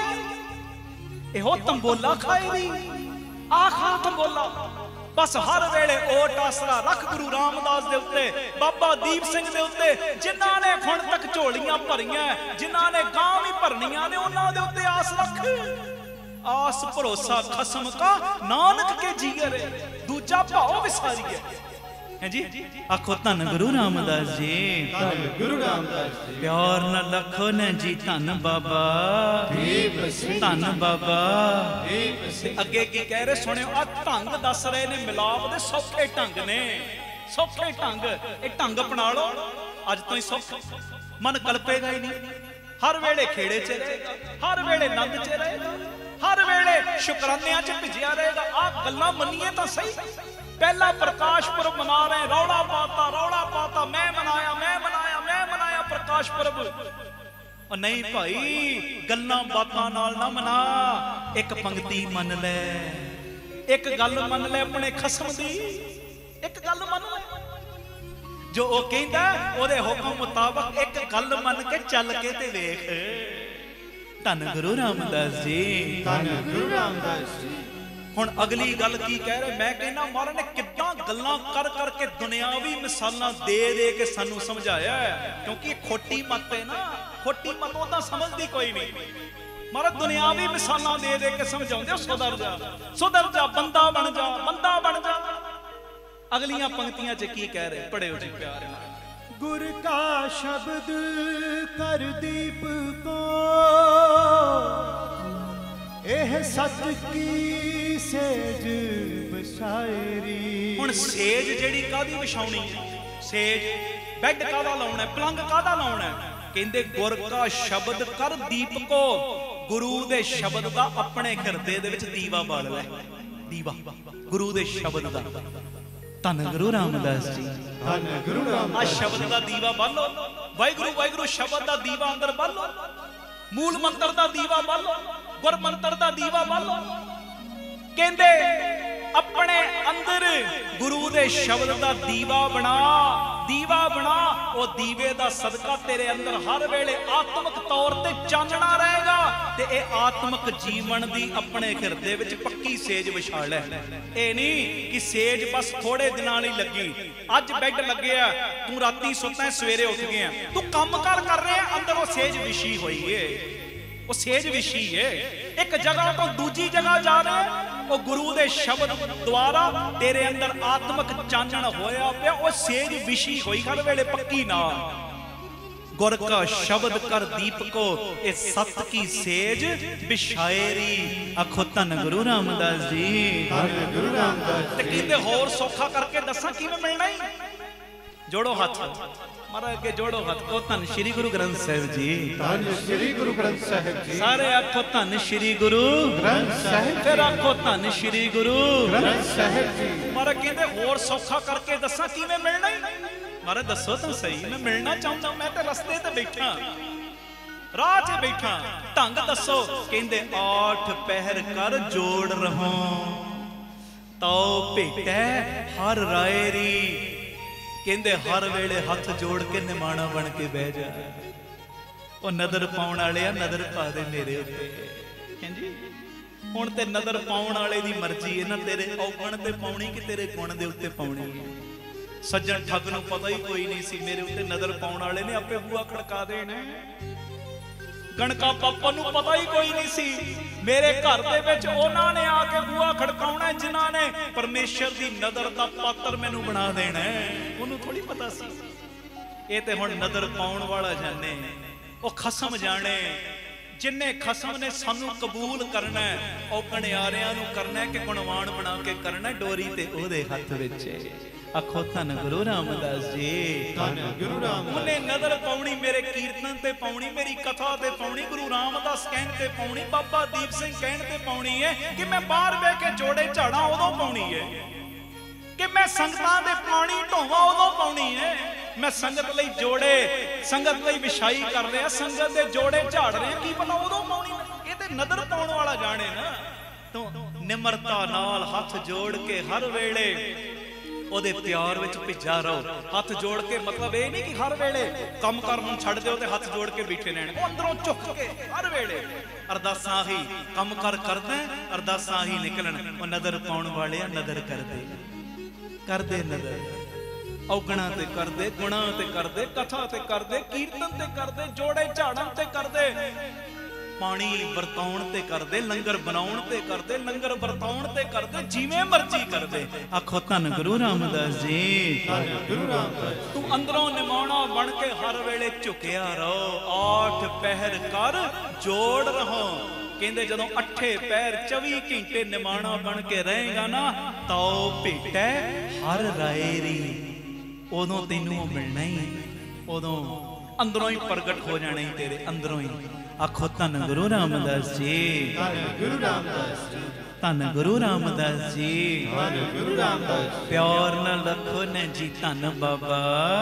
S2: ਇਹੋ ਤੰਬੋਲਾ ਖਾਏ ਦੀ। ਆਖਾ ਤੰਬੋਲਾ ਬਸ ਹਰ ਵੇਲੇ ਓਟ ਆਸਰਾ ਰੱਖ ਗੁਰੂ ਰਾਮਦਾਸ ਦੇ ਉੱਤੇ, ਬਾਬਾ ਦੀਪ ਸਿੰਘ ਦੇ ਉੱਤੇ, ਜਿਨ੍ਹਾਂ ਨੇ ਹੁਣ ਤੱਕ ਝੋਲੀਆਂ ਭਰੀਆਂ, ਜਿਨ੍ਹਾਂ ਨੇ ਗਾਂ ਵੀ ਭਰਨੀਆਂ ਨੇ, ਉਹਨਾਂ ਦੇ ਉੱਤੇ ਆਸ ਰੱਖ। ਆਸ ਭਰੋਸਾ ਖਸਮ ਕਾ ਨਾਨਕ ਕੇ ਜੀਅਰੇ। ਦੂਜਾ ਭਾਉ ਵਿਸਾਰੀ ਹੈ। ਹਾਂਜੀ, ਆਖੋ ਧੰਨ ਗੁਰੂ ਰਾਮਦਾਸ ਜੀ,
S3: ਧੰਨ ਗੁਰੂ ਰਾਮਦਾਸ ਜੀ।
S2: ਪਿਆਰ ਨਾਲ ਲਖੋ ਨਾ ਜੀ ਧੰਨ ਬਾਬਾ
S3: ਦੀਪ ਸਿੰਘ,
S2: ਧੰਨ ਬਾਬਾ
S3: ਦੀਪ ਸਿੰਘ।
S2: ਅੱਗੇ ਕੀ ਕਹਿ ਰਹੇ ਸੁਣਿਓ, ਆ ਢੰਗ ਦੱਸ ਰਹੇ ਨੇ ਮਿਲਾਪ ਦੇ ਸੌਖੇ ਢੰਗ ਨੇ, ਸੌਖੇ ਢੰਗ। ਇਹ ਢੰਗ ਅਪਣਾ ਲਓ, ਅੱਜ ਤੋਂ ਹੀ ਸੌਖਾ, ਮਨ ਕਲਪੇਗਾ ਹੀ ਨਹੀਂ। ਹਰ ਵੇਲੇ ਖੇੜੇ 'ਚ ਰਹੇਗਾ, ਹਰ ਵੇਲੇ ਨੰਦ 'ਚ ਰਹੇਗਾ, ਹਰ ਵੇਲੇ ਸ਼ੁਕਰਾਨਿਆਂ 'ਚ ਭਿਜਿਆ ਰਹੇਗਾ। ਆਹ ਗੱਲਾਂ ਮੰਨੀਏ ਤਾਂ ਸਹੀ। ਪਹਿਲਾ ਪ੍ਰਕਾਸ਼ ਪੁਰਬ ਮਨਾ ਰਹੇ, ਰੌਲਾ ਪਾਤਾ, ਰੌਲਾ ਪਾਤਾ, ਮੈਂ ਮਨਾਇਆ, ਮੈਂ ਮਨਾਇਆ, ਮੈਂ ਮਨਾਇਆ ਪ੍ਰਕਾਸ਼ ਪੁਰਬ। ਉਹ ਨਹੀਂ ਭਾਈ, ਗੱਲਾਂ ਬਾਤਾਂ ਨਾਲ ਨਾ ਮਨਾ। ਇੱਕ ਪੰਕਤੀ ਮੰਨ ਲੈ, ਇੱਕ ਗੱਲ ਮੰਨ ਲੈ ਆਪਣੇ ਖਸਮ ਦੀ, ਇੱਕ ਗੱਲ ਮੰਨ ਲੈ। ਜੋ ਉਹ ਕਹਿੰਦਾ ਉਹਦੇ ਹੁਕਮ ਮੁਤਾਬਕ ਇੱਕ ਗੱਲ ਮੰਨ ਕੇ ਚੱਲ ਕੇ ਤੇ ਵੇਖ। ਧੰਨ ਗੁਰੂ ਰਾਮਦਾਸ ਜੀ,
S3: ਧੰਨ ਗੁਰੂ ਰਾਮਦਾਸ ਜੀ।
S2: ਹੁਣ ਅਗਲੀ ਗੱਲ ਕੀ ਕਹਿ ਰਹੇ? ਮੈਂ ਕਹਿੰਦਾ ਮਹਾਰਾਜ ਨੇ ਕਿੱਦਾਂ ਗੱਲਾਂ ਕਰ ਕਰਕੇ ਦੁਨਿਆਵੀ ਮਿਸਾਲਾਂ ਦੇ ਦੇ ਕੇ ਸਾਨੂੰ ਸਮਝਾਇਆ ਹੈ, ਕਿਉਂਕਿ ਇਹ ਖੋਟੀ ਮੱਤ ਹੈ ਨਾ। ਖੋਟੀ ਮੱਤ ਉਹਦਾ ਸਮਝਦੀ ਕੋਈ ਨਹੀਂ। ਮਹਾਰਾਜ ਦੁਨਿਆਵੀ ਮਿਸਾਲਾਂ ਦੇ ਦੇ ਕੇ ਸਮਝਾਉਂਦੇ, ਸੁਧਰ ਜਾ, ਸੁਧਰ ਜਾ, ਬੰਦਾ ਬਣ ਜਾ, ਬੰਦਾ ਬਣ ਜਾ। ਅਗਲੀਆਂ ਪੰਕਤੀਆਂ 'ਚ ਕੀ ਕਹਿ ਰਹੇ? ਪੜਿਓ ਜੀ ਪਿਆਰ ਨਾਲ।
S4: गुर का शब्द कर दीप को, एह सत की सेज बशायरी।
S2: ਹੁਣ ਸੇਜ ਜਿਹੜੀ ਕਾਦੀ ਵਿਛਾਉਣੀ ਹੈ? ਸੇਜ ਬੈੱਡ ਕਾਦਾ ਲਾਉਣਾ, ਪਲੰਗ ਕਾਦਾ ਲਾਉਣਾ? ਕਹਿੰਦੇ ਗੁਰ ਕਾ ਸ਼ਬਦ ਕਰ ਦੀਪਕੋ, ਗੁਰੂ ਦੇ ਸ਼ਬਦ ਦਾ ਆਪਣੇ ਹਿਰਦੇ ਦੇ ਵਿੱਚ ਦੀਵਾ ਬਾਲ ਲੈ। ਦੀਵਾ ਗੁਰੂ ਦੇ ਸ਼ਬਦ ਦਾ। ਧੰਨ ਗੁਰੂ ਰਾਮਦਾਸ ਜੀ।
S3: ਧੰਨ ਗੁਰੂ ਰਾਮਦਾਸ।
S2: ਆ ਸ਼ਬਦ ਦਾ ਦੀਵਾ ਬਾਲੋ, ਵਾਹਿਗੁਰੂ ਵਾਹਿਗੁਰੂ ਸ਼ਬਦ ਦਾ ਦੀਵਾ ਅੰਦਰ ਬਾਲੋ, ਮੂਲ ਮੰਤਰ ਦਾ ਦੀਵਾ ਬਾਲੋ, ਗੁਰ ਮੰਤਰ ਦਾ ਦੀਵਾ ਬਾਲੋ। ਕਹਿੰਦੇ ਆਪਣੇ ਅੰਦਰ ਗੁਰੂ ਦੇ ਸ਼ਬਦ ਦਾ ਦੀਵਾ ਬਣਾ, ਦੀਵਾ ਬਣਾ। ਉਹ ਦੀਵੇ ਦਾ ਸਦਕਾ ਤੇਰੇ ਅੰਦਰ ਹਰ ਵੇਲੇ ਆਤਮਿਕ ਤੌਰ ਤੇ ਚਾਨਣਾ ਰਹੇਗਾ ਤੇ ਇਹ ਆਤਮਿਕ ਜੀਵਨ ਦੀ ਆਪਣੇ ਹਿਰਦੇ ਵਿੱਚ ਪੱਕੀ ਸੇਜ ਵਿਛਾ ਲੈ। ਇਹ ਨਹੀਂ ਕਿ ਸੇਜ ਬਸ ਥੋੜੇ ਦਿਨਾਂ ਲਈ ਲੱਗੀ, ਅੱਜ ਬੈੱਡ ਲੱਗਿਆ, ਤੂੰ ਰਾਤੀ ਸੁੱਤਾ ਸਵੇਰੇ ਉੱਠ ਗਿਆ, ਤੂੰ ਕੰਮ ਕਾਰ ਕਰ ਰਿਹਾ, ਅੰਦਰ ਉਹ ਸੇਜ ਵਿਛੀ ਹੋਈ ਏ, ਉਹ ਸੇਜ ਵਿਛੀ ਏ। ਇੱਕ ਜਗ੍ਹਾ ਤੋਂ ਦੂਜੀ ਜਗ੍ਹਾ ਜਾ ਰਿਹਾ, ਉਹ ਗੁਰੂ ਦੇ ਸ਼ਬਦ ਦੁਆਰਾ ਤੇਰੇ ਅੰਦਰ ਆਤਮਿਕ ਚਾਨਣ ਹੋਇਆ ਪਿਆ, ਉਹ ਸੇਜ ਵਿਛੀ ਹੋਈ ਹਰ ਵੇਲੇ ਪੱਕੀ ਨਾਲ। ਗੁਰ ਕਾ ਸ਼ਬਦ ਕਰ ਦੀਪਕੋ, ਇਹ ਸਤ ਕੀ ਸੇਜ ਵਿਛਾਏਰੀ। ਆਖੋ ਧੰਨ ਗੁਰੂ ਰਾਮਦਾਸ ਜੀ।
S3: ਧੰਨ ਗੁਰੂ ਰਾਮਦਾਸ।
S2: ਤੇ ਕਹਿੰਦੇ ਹੋਰ ਸੌਖਾ ਕਰਕੇ ਦੱਸਾਂ ਕਿਵੇਂ ਮਿਲਣਾ ਹੀ। ਜੋੜੋ ਹੱਥ ਮਹਾਰਾਜ ਅੱਗੇ, ਜੋੜੋ ਹੱਥ। ਕੋ ਧੰਨ ਸ਼੍ਰੀ ਗੁਰੂ ਗ੍ਰੰਥ ਸਾਹਿਬ ਜੀ।
S3: ਧੰਨ ਸ਼੍ਰੀ ਗੁਰੂ ਗ੍ਰੰਥ ਸਾਹਿਬ ਜੀ।
S2: ਸਾਰੇ ਆਖੋ ਧੰਨ ਸ਼੍ਰੀ ਗੁਰੂ
S3: ਗ੍ਰੰਥ ਸਾਹਿਬ।
S2: ਫਿਰ ਆਖੋ ਧੰਨ ਸ਼੍ਰੀ ਗੁਰੂ
S3: ਗ੍ਰੰਥ ਸਾਹਿਬ ਜੀ।
S2: ਮਹਾਰਾਜ ਕਹਿੰਦੇ ਹੋਰ ਸੌਖਾ ਕਰਕੇ ਦੱਸਾਂ ਕਿਵੇਂ ਮਿਲਣਾ ਹੀ। ਮਹਾਰਾਜ ਦੱਸੋ ਤਾਂ ਸਹੀ, ਮੈਂ ਮਿਲਣਾ ਚਾਹੁੰਦਾ, ਮੈਂ ਤੇ ਰਸਤੇ ਤੇ ਬੈਠਾ, ਰਾਹ 'ਚ ਬੈਠਾ, ਢੰਗ ਦੱਸੋ। ਕਹਿੰਦੇ ਆਠ ਪਹਿਰ ਕਰ ਜੋੜ ਰਹੋ, ਤਉ ਭੇਟੈ ਹਰ ਰਾਏਰੀ। ਕਹਿੰਦੇ ਹਰ ਵੇਲੇ ਹੱਥ ਜੋੜ ਕੇ ਨਿਮਾਣਾ ਬਣ ਕੇ ਬਹਿ ਜਾ। ਉਹ ਨਦਰ ਪਾਉਣ ਵਾਲਿਆ ਨਦਰ ਪਾ ਦੇ ਮੇਰੇ ਉੱਤੇ। ਹਾਂਜੀ ਹੁਣ ਤੇ ਨਦਰ ਪਾਉਣ ਵਾਲੇ ਦੀ ਮਰਜ਼ੀ ਹੈ ਨਾ, ਤੇਰੇ ਔਗਣ ਤੇ ਪਾਉਣੀ ਕਿ ਤੇਰੇ ਗੁਣ ਦੇ ਉੱਤੇ ਪਾਉਣੀ ਹੈ। ਸੱਜਣ ਠੱਗ ਨੂੰ ਪਤਾ ਹੀ ਕੋਈ ਨਹੀਂ ਸੀ ਮੇਰੇ ਉੱਤੇ ਨਦਰ ਪਾਉਣ ਵਾਲੇ ਨੇ ਆਪੇ ਬੂਆ ਖੜਕਾ ਦੇਣਾ। ਗਣਕਾ ਪਾਪਾ ਨੂੰ ਪਤਾ ਹੀ ਕੋਈ ਨਹੀਂ ਸੀ ਮੇਰੇ ਘਰ ਦੇ ਵਿੱਚ ਉਹਨਾਂ ਨੇ ਆ ਕੇ ਬੂਆ ਖੜਕਾਉਣਾ ਜਿਨ੍ਹਾਂ ਨੇ ਪਰਮੇਸ਼ਰ ਦੀ ਨਜ਼ਰ ਦਾ ਪਾਤਰ ਮੈਨੂੰ ਬਣਾ ਦੇਣਾ। ਉਹਨੂੰ ਥੋੜੀ ਪਤਾ ਸੀ। ਇਹ ਤੇ ਹੁਣ ਨਜ਼ਰ ਪਾਉਣ ਵਾਲਾ ਜਾਣੇ, ਉਹ ਖਸਮ ਜਾਣੇ। ਜਿੰਨੇ ਖਸਮ ਨੇ ਸਾਨੂੰ ਕਬੂਲ ਕਰਨਾ, ਉਹ ਕਣਿਆਰਿਆਂ ਨੂੰ ਕਰਨਾ ਕਿ ਗੁਣਵਾਨ ਬਣਾ ਕੇ ਕਰਨਾ, ਡੋਰੀ ਤੇ ਉਹਦੇ ਹੱਥ ਵਿੱਚ। ਆਖੋ ਧੰਨ ਗੁਰੂ ਰਾਮਦਾਸ ਜੀ।
S3: ਧੰਨ ਗੁਰੂ ਰਾਮਦਾਸ।
S2: ਉਹਨੇ ਨਜ਼ਰ ਪਾਉਣੀ ਮੇਰੇ ਕੀਰਤਨ ਤੇ ਪਾਉਣੀ, ਮੇਰੀ ਕਥਾ ਤੇ ਪਾਉਣੀ, ਗੁਰੂ ਰਾਮਦਾਸ ਕਹਿਣ ਤੇ ਪਾਉਣੀ, ਬਾਬਾ ਦੀਪ ਸਿੰਘ ਕਹਿਣ ਤੇ ਪਾਉਣੀ ਹੈ ਕਿ ਮੈਂ ਬਾਹਰ ਬਹਿ ਕੇ ਜੋੜੇ ਝਾੜਾਂ ਉਦੋਂ ਪਾਉਣੀ ਹੈ, ਕਿ ਮੈਂ ਸੰਗਤਾਂ ਦੇ ਪਾਣੀ ਢੋਵਾਂ ਉਦੋਂ ਪਾਉਣੀ ਹੈ। ਮੈਂ ਸੰਗਤ ਲਈ ਜੋੜੇ, ਸੰਗਤ ਲਈ ਵਿਛਾਈ ਕਰ ਰਿਹਾ, ਸੰਗਤ ਦੇ ਜੋੜੇ ਝਾੜ ਰਿਹਾ, ਕੀ ਪਤਾ ਉਦੋਂ ਪਾਉਣੀ। ਇਹ ਤੇ ਨਜ਼ਰ ਪਾਉਣ ਵਾਲਾ ਜਾਣੇ ਨਾ। ਤੂੰ ਨਿਮਰਤਾ ਨਾਲ ਹੱਥ ਜੋੜ ਕੇ ਹਰ ਵੇਲੇ ਉਹਦੇ ਪਿਆਰ ਵਿੱਚ ਭਿੱਜਾ ਰਹੋ। ਹੱਥ ਜੋੜ ਕੇ ਮਤਲਬ ਇਹ ਨਹੀਂ ਕਿ ਹਰ ਵੇਲੇ ਕੰਮ ਕਰਨ ਛੱਡ ਦਿਓ ਤੇ ਹੱਥ ਜੋੜ ਕੇ ਬੈਠੇ ਰਹਿਣ। ਉਹ ਅੰਦਰੋਂ ਝੁੱਕ ਕੇ ਹਰ ਵੇਲੇ ਅਰਦਾਸਾਂ ਹੀ ਕੰਮ ਕਰ ਕਰਦਾ, ਅਰਦਾਸਾਂ ਹੀ ਨਿਕਲਣ। ਉਹ ਨਜ਼ਰ ਪਾਉਣ ਵਾਲਿਆ ਨਜ਼ਰ ਕਰਦੇ, ਕਰਦੇ ਨਜ਼ਰ। ਔਗਣਾ ਤੇ ਕਰਦੇ, ਗੁਣਾ ਤੇ ਕਰਦੇ, ਕਥਾ ਤੇ ਕਰਦੇ, ਕੀਰਤਨ ਤੇ ਕਰਦੇ, ਜੋੜੇ ਝਾੜਨ ਤੇ ਕਰਦੇ, ਪਾਣੀ ਵਰਤਾਉਣ ਤੇ ਕਰਦੇ, ਲੰਗਰ ਬਣਾਉਣ ਤੇ ਕਰਦੇ, ਲੰਗਰ ਵਰਤਾਉਣ ਤੇ ਕਰਦੇ, ਜਿਵੇਂ ਮਰਜ਼ੀ ਕਰਦੇ। ਆਖੋ ਧੰਨ ਗੁਰੂ ਰਾਮਦਾਸ ਜੀ।
S3: ਧੰਨ ਗੁਰੂ ਰਾਮਦਾਸ।
S2: ਤੂੰ ਅੰਦਰੋਂ ਨਿਮਾਣਾ ਬਣ ਕੇ ਹਰ ਵੇਲੇ ਝੁਕਿਆ ਰਹੋ। ਆਠ ਪਹਿਰ ਕਰ ਜੋੜ ਰਹੋ। ਕਹਿੰਦੇ ਜਦੋਂ ਅੱਠੇ ਪੈਰ ਚੌਵੀ ਘੰਟੇ ਨਿਮਾਣਾ ਬਣ ਕੇ ਰਹੇਗਾ ਨਾ, ਤਉ ਭੇਟੈ ਹਰ ਰਾਏਰੀ। ਉਦੋਂ ਤੈਨੂੰ ਉਹ ਮਿਲਣਾ ਹੀ, ਉਦੋਂ ਅੰਦਰੋਂ ਹੀ ਪ੍ਰਗਟ ਹੋ ਜਾਣਾ ਹੀ ਤੇਰੇ ਅੰਦਰੋਂ ਹੀ। ਆਖੋ ਧੰਨ ਗੁਰੂ ਰਾਮਦਾਸ ਜੀ।
S3: ਧੰਨ ਗੁਰੂ ਰਾਮਦਾਸ ਜੀ।
S2: ਧੰਨ ਗੁਰੂ ਰਾਮਦਾਸ ਜੀ।
S3: ਧੰਨ ਗੁਰੂ ਰਾਮਦਾਸ।
S2: ਪਿਆਰ ਨਾਲ ਰੱਖੋ ਨੇ ਜੀ ਧੰਨ ਬਾਬਾ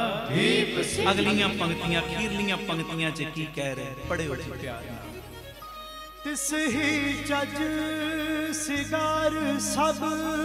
S3: ਦੀਪ ਸਿੰਘ।
S2: ਅਗਲੀਆਂ ਪੰਕਤੀਆਂ, ਅਖੀਰਲੀਆਂ ਪੰਕਤੀਆਂ 'ਚ ਕੀ ਕਹਿ ਰਹੇ, ਪੜ੍ਹਿਓ ਜੀ ਪਿਆਰ ਨਾਲ।
S4: ਤਿਸ ਹੀ ਜਜ ਸਿਗਾਰ ਸਭ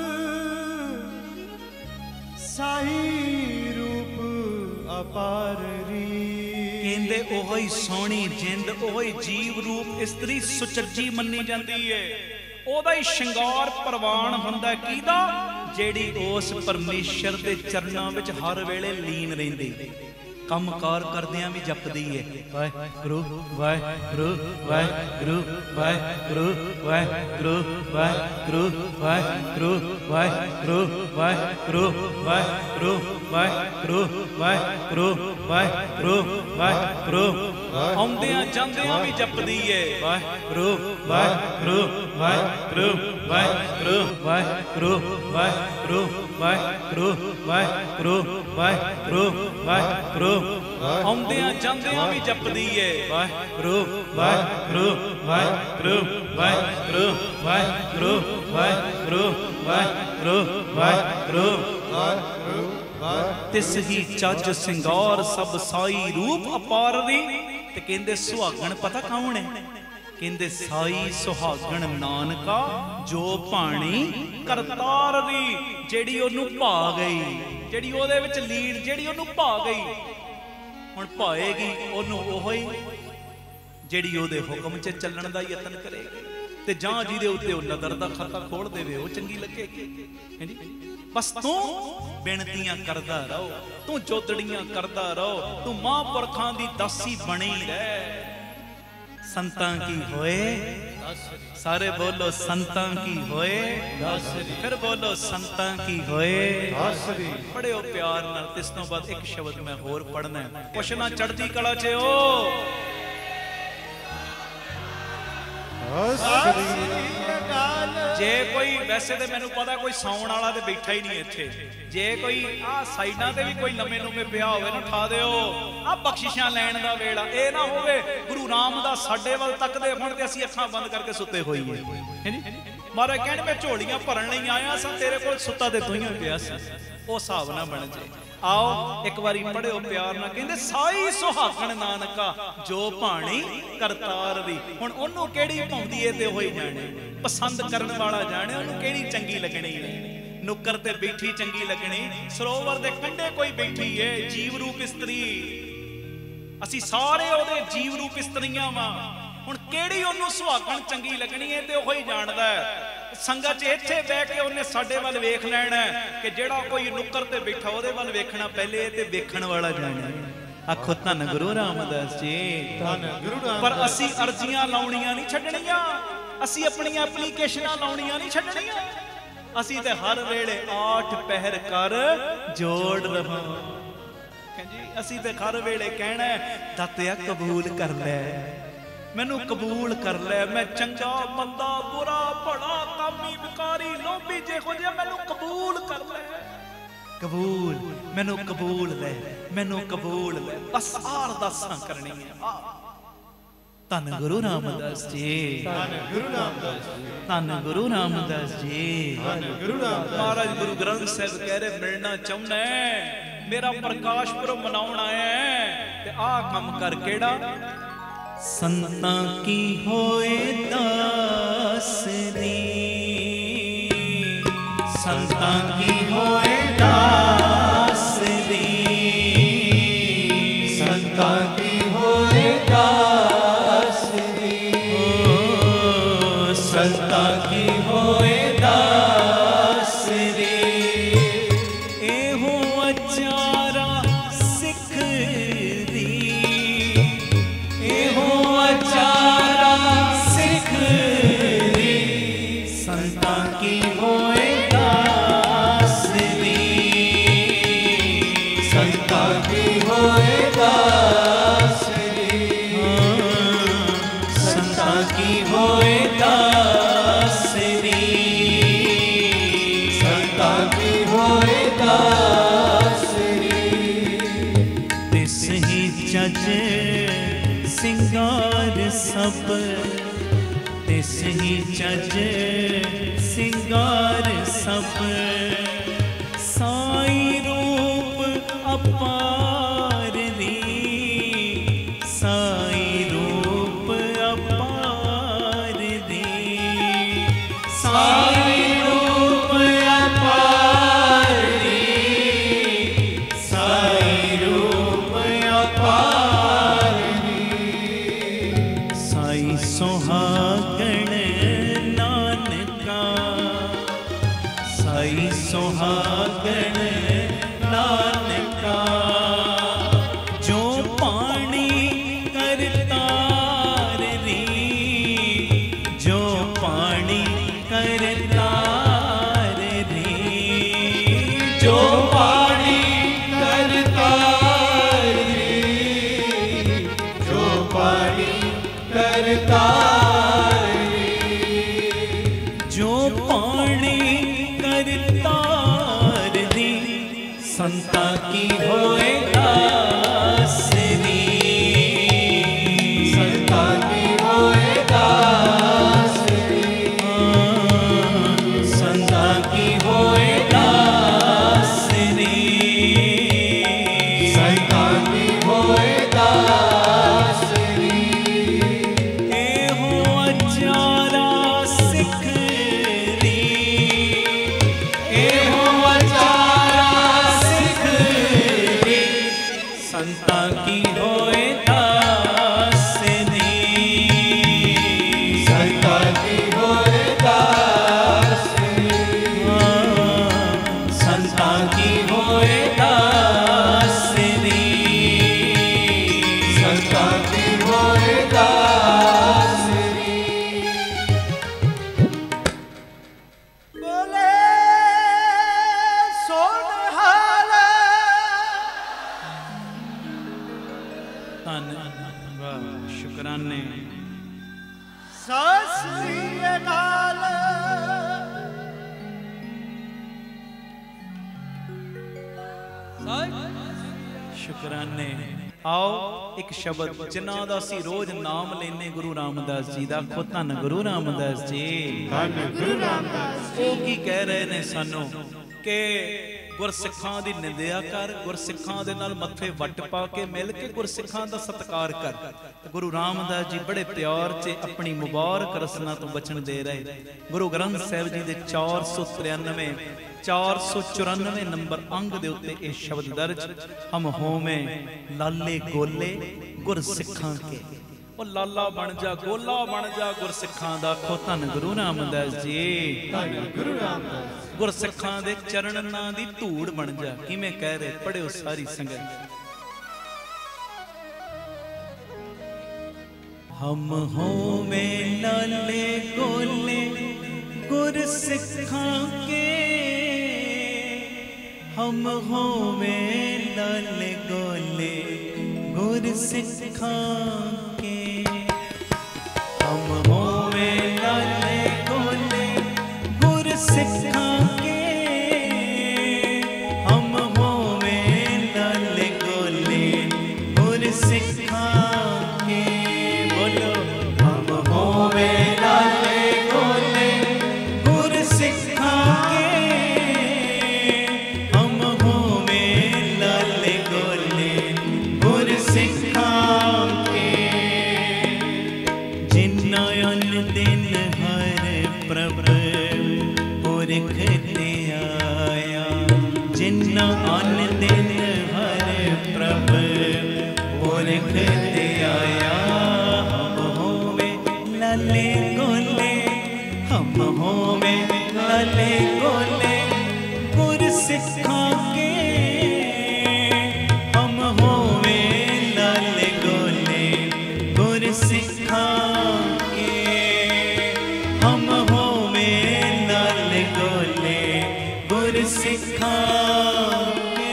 S4: ਸਾਈ ਰੂਪ ਅਪਾਰ ਰੀ।
S2: ਕਹਿੰਦੇ ਉਹੋ ਹੀ ਸੋਹਣੀ ਜਿੰਦ, ਉਹੋ ਹੀ ਜੀਵ ਰੂਪ ਇਸਤਰੀ ਸੁਚੱਜੀ ਮੰਨੀ ਜਾਂਦੀ ਏ। ਉਹਦਾ ਹੀ ਸ਼ਿੰਗਾਰ ਪ੍ਰਵਾਨ ਹੁੰਦਾ ਕਿਹਦਾ? ਜਿਹੜੀ ਉਸ ਪਰਮੇਸ਼ਰ ਦੇ ਚਰਨਾਂ ਵਿੱਚ ਹਰ ਵੇਲੇ ਲੀਨ ਰਹਿੰਦੀ, ਕੰਮ ਕਾਰ ਕਰਦਿਆਂ ਵੀ ਜਪਦੀ ਏ ਵਾਹਿਗੁਰੂ ਵਾਹਿਗੁਰੂ ਵਾਹਿਗੁਰੂ ਵਾਹਿਗੁਰੂ ਵਾਹਿਗੁਰੂ ਵਾਹਿਗੁਰੂ ਵਾਹਿਗੁਰੂ ਵਾਹਿਗੁਰੂ ਵਾਹਿਗੁਰੂ ਵਾਹਿਗੁਰੂ ਵਾਹਿਗੁਰੂ ਵਾਹਿਗੁਰੂ ਵਾਹਿਗੁਰੂ ਵਾਹਿਗੁਰੂ। ਆਉਂਦਿਆਂ ਜਾਂਦਿਆਂ ਵੀ ਜਪਦੀ ਏ ਵਾਹਿਗੁਰੂ ਵਾਹਿਗੁਰੂ ਵਾਹਿਗੁਰੂ ਵਾਹਿਗੁਰੂ ਵਾਹਿਗੁਰੂ ਵਾਹਿਗੁਰੂ ਵਾਹਿਗੁਰੂ ਵਾਹਿਗੁਰੂ ਵਾਹਿਗੁਰੂ ਵਾਹਿਗੁਰੂ। ਆਉਂਦਿਆਂ ਜਾਂਦਿਆਂ ਵੀ ਜਪਦੀ ਏ ਵਾਹਿਗੁਰੂ ਵਾਹਿਗੁਰੂ ਵਾਹਿਗੁਰੂ ਵਾਹਿਗੁਰੂ ਵਾਹਿਗੁਰੂ ਵਾਹਿਗੁਰੂ ਵਾਹਿਗੁਰੂ ਵਾਹਿਗੁਰੂ
S3: ਵਾਹਿਗੁਰੂ ਵਾਹਿਗੁਰੂ
S2: ਤਿਸ ਹੀ ਚੱਜ ਸਿੰਗਾਰ ਸਭ ਸਾਈ ਰੂਪ ਅਪਾਰਰੀ। ਤੇ ਕਹਿੰਦੇ ਸੁਹਾਗਣ ਪਤਾ ਕੌਣ ਹੈ? ਕਹਿੰਦੇ ਸਾਈ ਸੁਹਾਗਣ ਨਾਨਕਾ ਜੋ ਭਾਣੀ ਕਰਤਾਰਰੀ। ਜਿਹੜੀ ਉਹਨੂੰ ਭਾ ਗਈ, ਜਿਹੜੀ ਉਹਦੇ ਵਿੱਚ ਲੀਨ, ਜਿਹੜੀ ਉਹਨੂੰ ਭਾ ਗਈ, ਹੁਣ ਭਾਏਗੀ ਉਹਨੂੰ ਉਹ ਹੀ ਜਿਹੜੀ ਉਹਦੇ ਹੁਕਮ 'ਚ ਚੱਲਣ ਦਾ ਯਤਨ ਕਰੇਗੀ। ਤੇ ਜਾਂ ਜਿਹਦੇ ਉੱਤੇ ਉਹ ਨਦਰ ਦਾ ਖਾਤਾ ਖੋਲ ਦੇਵੇ ਉਹ ਚੰਗੀ ਲੱਗੇਗੀ। ਹਾਂਜੀ, ਬਸ ਤੂੰ ਬੇਨਤੀਆਂ ਕਰਦਾ ਰਹੋ, ਤੂੰ ਜੋਦੜੀਆਂ ਕਰਦਾ ਰਹੋ, ਤੂੰ ਮਹਾਂਪੁਰਖਾਂ ਦੀ ਦਾਸੀ ਬਣੀ ਰਹਿ। ਸੰਤਾਂ ਕੀ ਹੋਏ, ਸਾਰੇ ਬੋਲੋ ਸੰਤਾਂ ਕੀ ਹੋਏ, ਫਿਰ ਬੋਲੋ ਸੰਤਾਂ ਕੀ ਹੋਏ। ਪੜਿਓ ਪਿਆਰ ਨਾਲ। ਇਸ ਤੋਂ ਬਾਅਦ ਇੱਕ ਸ਼ਬਦ ਮੈਂ ਹੋਰ ਪੜਨਾ, ਪੁੱਛਣਾ ਚੜ੍ਹਦੀ ਕਲਾ 'ਚ ਓ ਜੇ ਕੋਈ, ਵੈਸੇ ਤੇ ਮੈਨੂੰ ਪਤਾ ਕੋਈ ਸੌਣ ਵਾਲਾ ਤੇ ਬੈਠਾ ਹੀ ਨਹੀਂ ਇੱਥੇ। ਜੇ ਕੋਈ ਆ ਸਾਈਡਾਂ ਤੇ ਵੀ ਕੋਈ ਲੰਮੇ ਲੰਮੇ ਪਿਆ ਹੋਵੇ ਨਾ ਉਠਾ ਦਿਓ। ਆ ਬਖਸ਼ਿਸ਼ਾਂ ਲੈਣ ਦਾ ਵੇਲਾ ਇਹ ਨਾ ਹੋਵੇ ਗੁਰੂ ਰਾਮਦਾਸ ਸਾਡੇ ਵੱਲ ਤੱਕਦੇ ਹੁਣ ਤੇ ਅਸੀਂ ਅੱਖਾਂ ਬੰਦ ਕਰਕੇ ਸੁੱਤੇ ਹੋਈਏ। ਹਾਂਜੀ, ਮਹਾਰਾਜ ਕਹਿਣ ਮੈਂ ਝੋਲੀਆਂ ਭਰਨ ਲਈ ਆਇਆ ਸਾਂ, ਤੇਰੇ ਕੋਲ ਸੁੱਤਾ ਤੇ ਤੂੰ ਹੀ ਪਿਆ ਸੀ। ਉਹ ਹਿਸਾਬ ਨਾ ਬਣ ਜੇ। आओ एक बारी पढ़ियो प्यार ना। कहते साई सुहागण नानका जो भाणी करतार दी। हुण ओनू केड़ी पाउंदी है ते होई जाने, पसंद करन वाला जाने ओनू केड़ी चंगी लगनी है। नुक्कर ते बैठी चंगी लगनी, सरोवर दे कंढे कोई बैठी है जीव रूप स्त्री, असी सारे ओदे जीव रूप स्त्रियां वा। हुण केड़ी ओनू सुहागण चंगी लगनी है ते ओही जानदा है। संगत इत्थे बह के उन्हें साडे वल वेख लैना कि जेड़ा कोई नुक्कर ते बैठा ओदे वल वेखना पहले ते वेखण वाला जाने। आखो धन गुरु रामदास जी, धन गुरु रामदास। पर असी अर्जियां लाउणियां नहीं छड्डणियां, असी अपनी एप्लीकेशनां लाउणियां नहीं छड्डणियां। असी ते हर वेले आठ पहर कर जोड़ रहो। जी असी ते हर वेले कहना दातिया कबूल कर ले, मैनू कबूल कर ले, मैं चंगा मंदा बुरा भड़ा कामी विकारी लोभी जेहो जिहा मैनू कबूल कर ले, कबूल मैनू कबूल ले, मैनू कबूल ले। बस आ अरदासां करनी है। धन गुरु रामदास जी, धन गुरु रामदास जी, धन गुरु रामदास जी, धन गुरु रामदास। महाराज गुरु ग्रंथ साहिब कह रहे मिलना चाहुंदा है, मेरा प्रकाश पुरब मनाउण आया है ते आ काम कर केड़ा संतां की होए दासरी, संतां की होए दासरी, संतां की होए दासरी, संतां की होए दासरी। एहो अचारा सिख दी, एहो अचारा सिख दी, संतां की होए दासरी, संतां की होए दासरी, संतां की होए दासरी, संतां की होए दासरी। तिस ही जज सिंगार सब, तिस ही जज सिंगार सब, साई रूप अपार दी, साई रूप अपार दी, साई रूप अपार दी, साई रूप अपार दी। साई सुहागण नानका, साई सुहागण नानका, जो पानी करतार री, जो पानी करतार री, जो पानी करतार री, जो पानी करतार री, जो पानी करतार री, संतां की होए दासरी, संतां की होए दासरी, संतां की होए दासरी, संता की होए दासनी,
S3: संता की होए दासनी,
S2: संता की होए दासनी,
S3: संता की होए दासनी।
S4: बोले सोनहाल
S2: धन वाह शुकराने
S4: सत श्री अकाल।
S2: शुकराने। आओ एक शब्द जिन्हां दा असीं रोज नाम लेने गुरु रामदास जी दा, खो धन गुरु रामदास जी,
S3: धन गुरु रामदास
S2: वो की कह रहे ने सानू कि गुरसिखां दी निंदिया कर, गुरसिखां दे नाल मत्थे वट पा के मिल के गुरसिखां दा सत्कार कर। गुरु रामदास जी बड़े प्यार च अपनी मुबारक रसना तो बचन दे रहे। गुरु ग्रंथ साहिब जी दे चार सौ तिरानवे चार सौ चौरानवे नंबर अंग दे उत्ते ये शब्द दर्ज, हम होवे लाले गोले गुरसिखां के। ओ लाला बन जा गोला बन जा गुरसिखां दा, खो धन गुरु रामदास जी,
S3: धन गुरु रामदास।
S2: गुरसिखां दे चरणनां दी धूड़ बन जा। किवें कह रहे, पढ़ियो सारी संगत। हम होवे लाले गोले गुरसिखां के, हम होवे लाले गोले गुरसिखां के, हम होवे लाले गोले गुरसिखां के, हम होवे लाले गोले गुरसिखां के। बोलो हम होवे लाले गोले गुरसिखां के, हम होवे लाले गोले गुरसिखां के। जिन्ना अन दिन हर प्रभ पुरख ते आया, जिन्ना अन दिन हर प्रभ पुरख ते आया, हम होवे लाले गोले, हम होवे लाले गोले गुरसिखां के, हम होवे लाले गोले गुरसिखां के, हम होवे लाले गोले गुरसिखां के।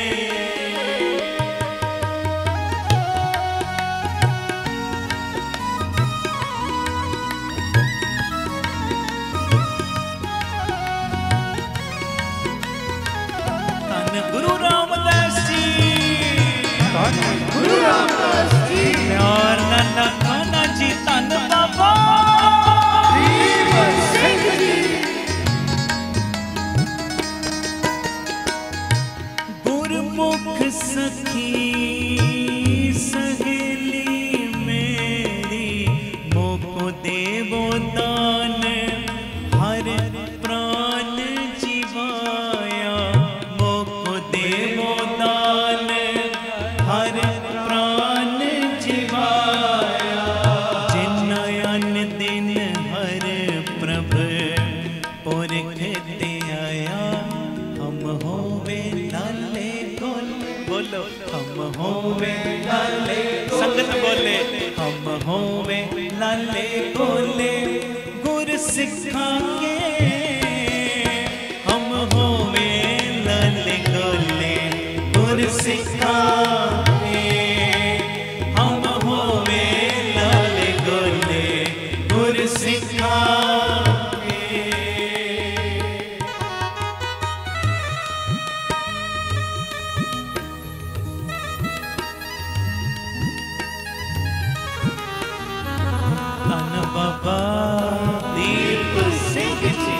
S2: धन गुरु रामदास जी,
S3: धन गुरु रामदास जी।
S2: प्यार नाना खाना जी, धन बाबा
S3: दीप सिंह जी।
S2: गुरमुख सखी सहेली मेरी, मोको देवो दान हर प्राण जीवाया, मोको देवो दान हर प्राण जीवाया। जिन्ना अन दिन हर प्रभ पुरख ते आया, हम होवे लाले गोले। बोलो हम होवे लाले, संगत बोले हम होवे लाले गोले गुरसिखां के, हम होवे लाले गोले गुरसिखां के, हम होवे लाले गोले गुरसिखां के। धन बाबा दीप सिंह जी।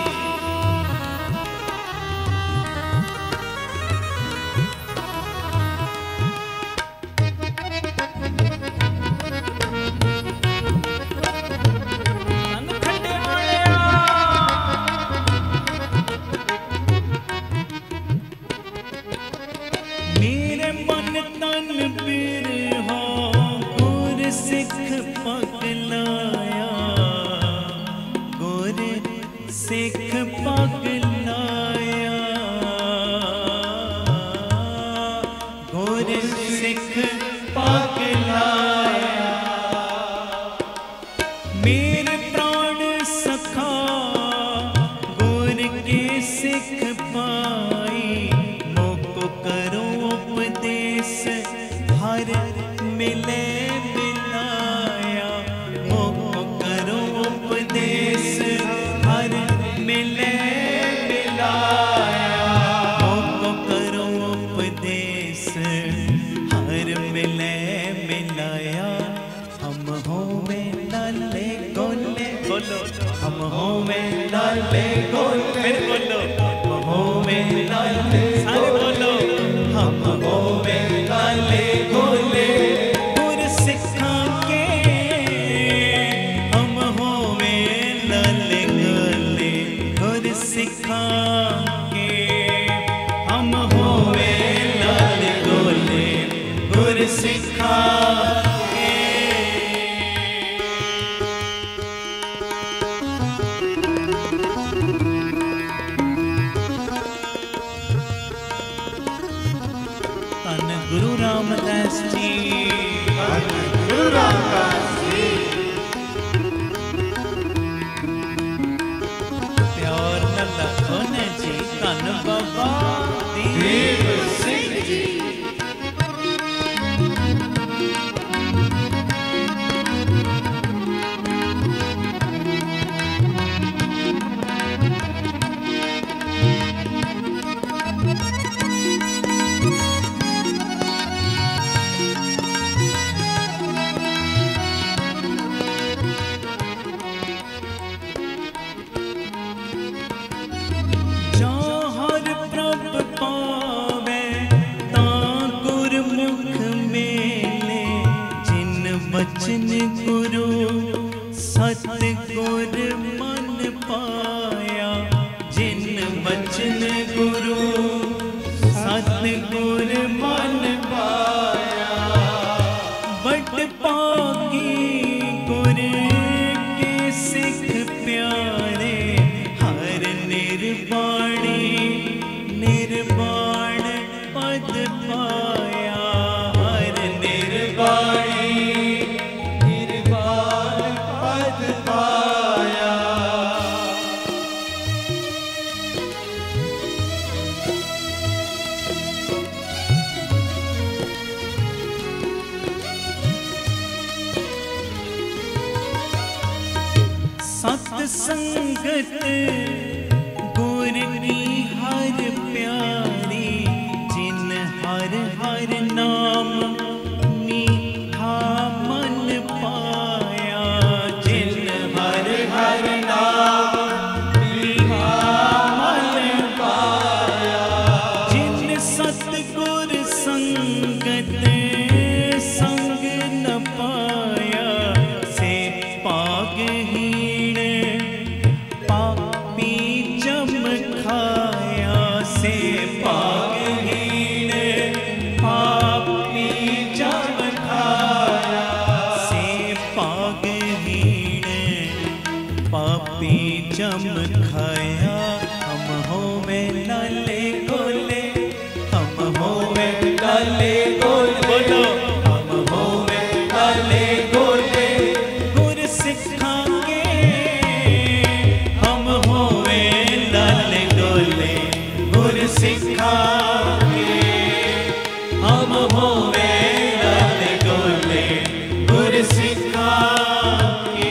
S2: धन खंडे वालिया, मेरे मन तन गुर सिख पाक लाया। मेरे प्राण सखा गुर के सिख पाई, मोको करो उपदेश हर मिले मिलाया। मोको करो उपदेश हर मिले मिलाया। मोको करो उपदेश हर मिले मिलाया। हम हो में लाले गोले बोलो, हम हो में लाले गोले फिर बोलो, हम हो में लाले सारे बोलो, हम हो में लाले गोले गुर सिखा के। हम हो में लाले गोले गुर सिखा के। हम हो में लाले गोले गुर सिखा के। धन गुरु रामदास जी,
S3: गुरु रामदास जी,
S2: प्यार नाल लखन जी, धन बाबा
S3: दीप सिंह जी,
S2: हर प्रभ पावे तां गुरमुख मेले। जिन वचन गुरु सत गुर मन पाया। जिन वचन गुरु सत गुर मन पाया। बट पागी गुर के सिख प्यारे, हर निर्वाणी निर्वाण पद पाया। हर निर्वाणी निर्वाण पद पाया। सत संगत गुर की हर प्यारी। जिन हर हर नाम मीठा मन पाया। जिन हर हर नाम मीठा मन पाया। जिन सतगुर संगत संग न पाया। से पागहीन पापी जम खाया। से पागहीन पापी जम खाया। से पागहीन पापी जम खाया। हम हो में लाले गोले, हम हो में लाले गोले बोलो, हम हो में लाले गोले गुर सिखा के। हम हो में लाले गोले गुर सिखा के। हम हो में लाले गोले गुर सिखा के।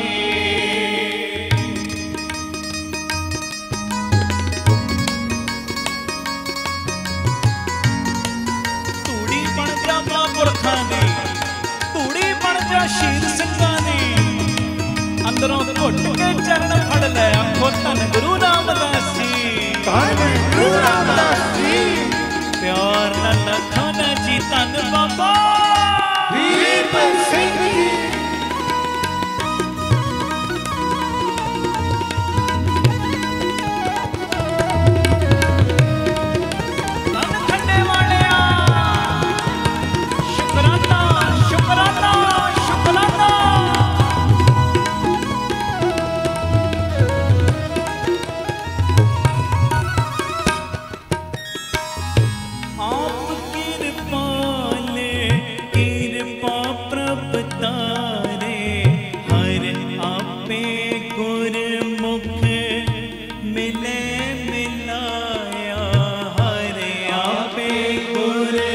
S2: ਧੂੜੀ ਬਣ ਜਾ ਮਹਾਂਪੁਰਖਾਂ ਦੀ, ਧੂੜੀ ਬਣ ਜਾ ਸ਼ਹੀਦ ਸਿੰਘਾਂ ਦੀ। ਅੰਦਰੋਂ ਘੁੱਟ ਕੇ ਚਰਨ ਫੜ ਲੈ, ਆਖੋ ਧੰਨ ਗੁਰੂ ਰਾਮਦਾਸ ਜੀ।
S3: धन गुरु रामदास जी,
S2: प्यार न लखन जी, धन बाबा
S3: दीप सिंह जी,
S2: धन खंडे वालिया। शुकराना शुकराना शुकराना। आप कृपाल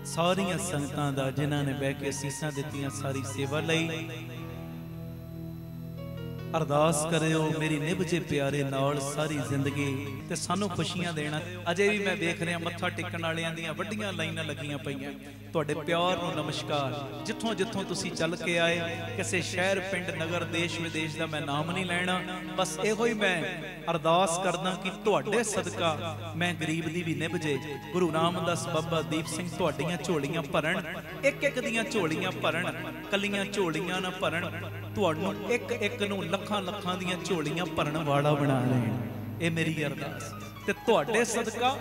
S2: ਸਾਰੀਆਂ ਸੰਗਤਾਂ ਦਾ ਜਿਨ੍ਹਾਂ ਨੇ ਬਹਿ ਕੇ ਅਸੀਸਾਂ ਦਿੱਤੀਆਂ ਸਾਰੀ ਸੇਵਾ ਲਈ। ਅਰਦਾਸ ਕਰਿਓ ਮੇਰੀ ਨਿਭ ਜੇ ਪਿਆਰੇ ਨਾਲ ਸਾਰੀ ਜ਼ਿੰਦਗੀ ਤੇ ਸਾਨੂੰ ਖੁਸ਼ੀਆਂ ਦੇਣਾ। ਅਜੇ ਵੀ ਮੈਂ ਵੇਖ ਰਿਹਾ ਮੱਥਾ ਟੇਕਣ ਵਾਲਿਆਂ ਦੀਆਂ ਵੱਡੀਆਂ ਲਾਈਨਾਂ ਲੱਗੀਆਂ ਪਈਆਂ। ਤੁਹਾਡੇ ਪਿਆਰ ਨੂੰ ਨਮਸਕਾਰ। ਜਿੱਥੋਂ ਜਿੱਥੋਂ ਤੁਸੀਂ ਚੱਲ ਕੇ ਆਏ, ਕਿਸੇ ਸ਼ਹਿਰ ਪਿੰਡ ਨਗਰ ਦੇਸ਼ ਵਿਦੇਸ਼ ਦਾ ਮੈਂ ਨਾਮ ਨਹੀਂ ਲੈਣਾ, ਬਸ ਇਹੋ ਹੀ ਮੈਂ ਅਰਦਾਸ ਕਰਦਾ ਕਿ ਤੁਹਾਡੇ ਸਦਕਾ ਮੈਂ ਗਰੀਬ ਦੀ ਵੀ ਨਿਭ ਜੇ। ਗੁਰੂ ਰਾਮਦਾਸ ਬਾਬਾ ਦੀਪ ਸਿੰਘ ਤੁਹਾਡੀਆਂ ਝੋਲੀਆਂ ਭਰਨ, ਇੱਕ ਇੱਕ ਦੀਆਂ ਝੋਲੀਆਂ ਭਰਨ, ਕੱਲੀਆਂ ਝੋਲੀਆਂ ਨਾ ਭਰਨ, ਤੁਹਾਨੂੰ ਇੱਕ ਇੱਕ ਨੂੰ ਲੱਖਾਂ ਲੱਖਾਂ ਦੀਆਂ ਝੋਲੀਆਂ ਭਰਨ ਵਾਲਾ ਬਣਾ ਲੈਣ। ਇਹ ਮੇਰੀ ਅਰਦਾਸ ਤੇ ਤੁਹਾਡੇ ਸਦਕਾ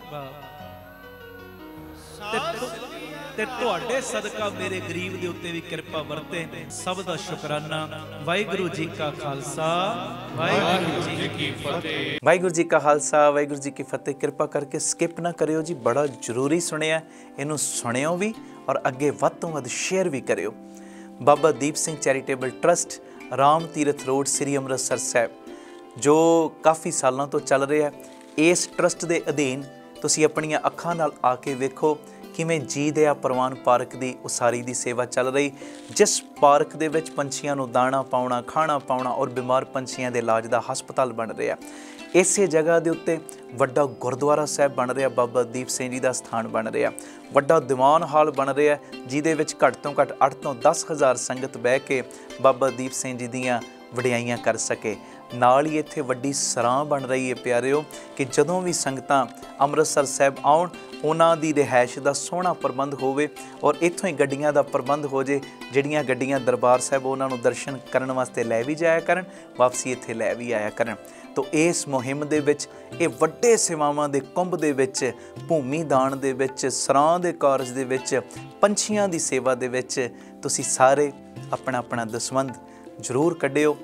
S2: ਤੇ ਤੁਹਾਡੇ ਸਦਕਾ ਮੇਰੇ ਗਰੀਬ ਦੇ ਉੱਤੇ ਵੀ ਕਿਰਪਾ ਵਰਤੇ। ਸਭ ਦਾ ਸ਼ੁਕਰਾਨਾ। ਵਾਹਿਗੁਰੂ ਜੀ ਕਾ ਖਾਲਸਾ, ਵਾਹਿਗੁਰੂ ਜੀ ਕੀ ਫਤਿਹ।
S1: ਵਾਹਿਗੁਰੂ ਜੀ ਕਾ ਖਾਲਸਾ, ਵਾਹਿਗੁਰੂ ਜੀ ਕੀ ਫਤਿਹ। ਕਿਰਪਾ ਕਰਕੇ ਸਕਿਪ ਨਾ ਕਰਿਓ ਜੀ, ਬੜਾ ਜ਼ਰੂਰੀ ਸੁਣਿਆ, ਇਹਨੂੰ ਸੁਣਿਓ ਵੀ ਔਰ ਅੱਗੇ ਵੱਧ ਤੋਂ ਵੱਧ ਸ਼ੇਅਰ ਵੀ ਕਰਿਓ। Baba Deep Singh charitable trust, Ram Tirath road, ਸ੍ਰੀ ਅੰਮ੍ਰਿਤਸਰ ਸਾਹਿਬ, ਜੋ ਕਾਫੀ ਸਾਲਾਂ ਤੋਂ ਚੱਲ ਰਿਹਾ। ਇਸ ਟਰਸਟ ਦੇ ਅਧੀਨ ਤੁਸੀਂ ਆਪਣੀਆਂ ਅੱਖਾਂ ਨਾਲ ਆ ਕੇ ਵੇਖੋ ਕਿਵੇਂ ਜੀ ਦਇਆ ਪ੍ਰਵਾਨ ਪਾਰਕ ਦੀ ਉਸਾਰੀ ਦੀ ਸੇਵਾ ਚੱਲ ਰਹੀ, ਜਿਸ ਪਾਰਕ ਦੇ ਵਿੱਚ ਪੰਛੀਆਂ ਨੂੰ ਦਾਣਾ ਪਾਉਣਾ, ਖਾਣਾ ਪਾਉਣਾ ਔਰ ਬਿਮਾਰ ਪੰਛੀਆਂ ਦੇ ਇਲਾਜ ਦਾ ਹਸਪਤਾਲ ਬਣ ਰਿਹਾ। ਇਸੇ ਜਗ੍ਹਾ ਦੇ ਉੱਤੇ ਵੱਡਾ ਗੁਰਦੁਆਰਾ ਸਾਹਿਬ ਬਣ ਰਿਹਾ, ਬਾਬਾ ਦੀਪ ਸਿੰਘ ਜੀ ਦਾ ਸਥਾਨ ਬਣ ਰਿਹਾ, ਵੱਡਾ ਦੀਵਾਨ ਹਾਲ ਬਣ ਰਿਹਾ, ਜਿਹਦੇ ਵਿੱਚ ਘੱਟ ਤੋਂ ਘੱਟ ਅੱਠ ਤੋਂ ਦਸ ਹਜ਼ਾਰ ਸੰਗਤ ਬਹਿ ਕੇ ਬਾਬਾ ਦੀਪ ਸਿੰਘ ਜੀ ਦੀਆਂ ਵਡਿਆਈਆਂ ਕਰ ਸਕੇ। ਨਾਲ ਹੀ ਇੱਥੇ ਵੱਡੀ ਸਰਾਂ ਬਣ ਰਹੀ ਹੈ ਪਿਆਰਿਓ, ਕਿ ਜਦੋਂ ਵੀ ਸੰਗਤਾਂ ਅੰਮ੍ਰਿਤਸਰ ਸਾਹਿਬ ਆਉਣ, ਉਹਨਾਂ ਦੀ ਰਿਹਾਇਸ਼ ਦਾ ਸੋਹਣਾ ਪ੍ਰਬੰਧ ਹੋਵੇ ਔਰ ਇੱਥੋਂ ਹੀ ਗੱਡੀਆਂ ਦਾ ਪ੍ਰਬੰਧ ਹੋ ਜੇ, ਜਿਹੜੀਆਂ ਗੱਡੀਆਂ ਦਰਬਾਰ ਸਾਹਿਬ ਉਹਨਾਂ ਨੂੰ ਦਰਸ਼ਨ ਕਰਨ ਵਾਸਤੇ ਲੈ ਵੀ ਜਾਇਆ ਕਰਨ, ਵਾਪਸੀ ਇੱਥੇ ਲੈ ਵੀ ਆਇਆ ਕਰਨ। ਤੋ ਇਸ ਮੁਹਿੰਮ ਦੇ ਵਿੱਚ, ਇਹ ਵੱਡੇ ਸੇਵਾਵਾਂ ਦੇ ਕੁੰਭ ਦੇ ਵਿੱਚ, ਭੂਮੀ ਦਾਨ ਦੇ ਵਿੱਚ, ਸਰਾਂ ਦੇ ਕਾਰਜ ਦੇ ਵਿੱਚ, ਪੰਛੀਆਂ ਦੀ ਸੇਵਾ ਦੇ ਵਿੱਚ ਤੁਸੀਂ ਸਾਰੇ ਆਪਣਾ ਆਪਣਾ ਦਸਵੰਧ ਜ਼ਰੂਰ ਕੱਢਿਓ।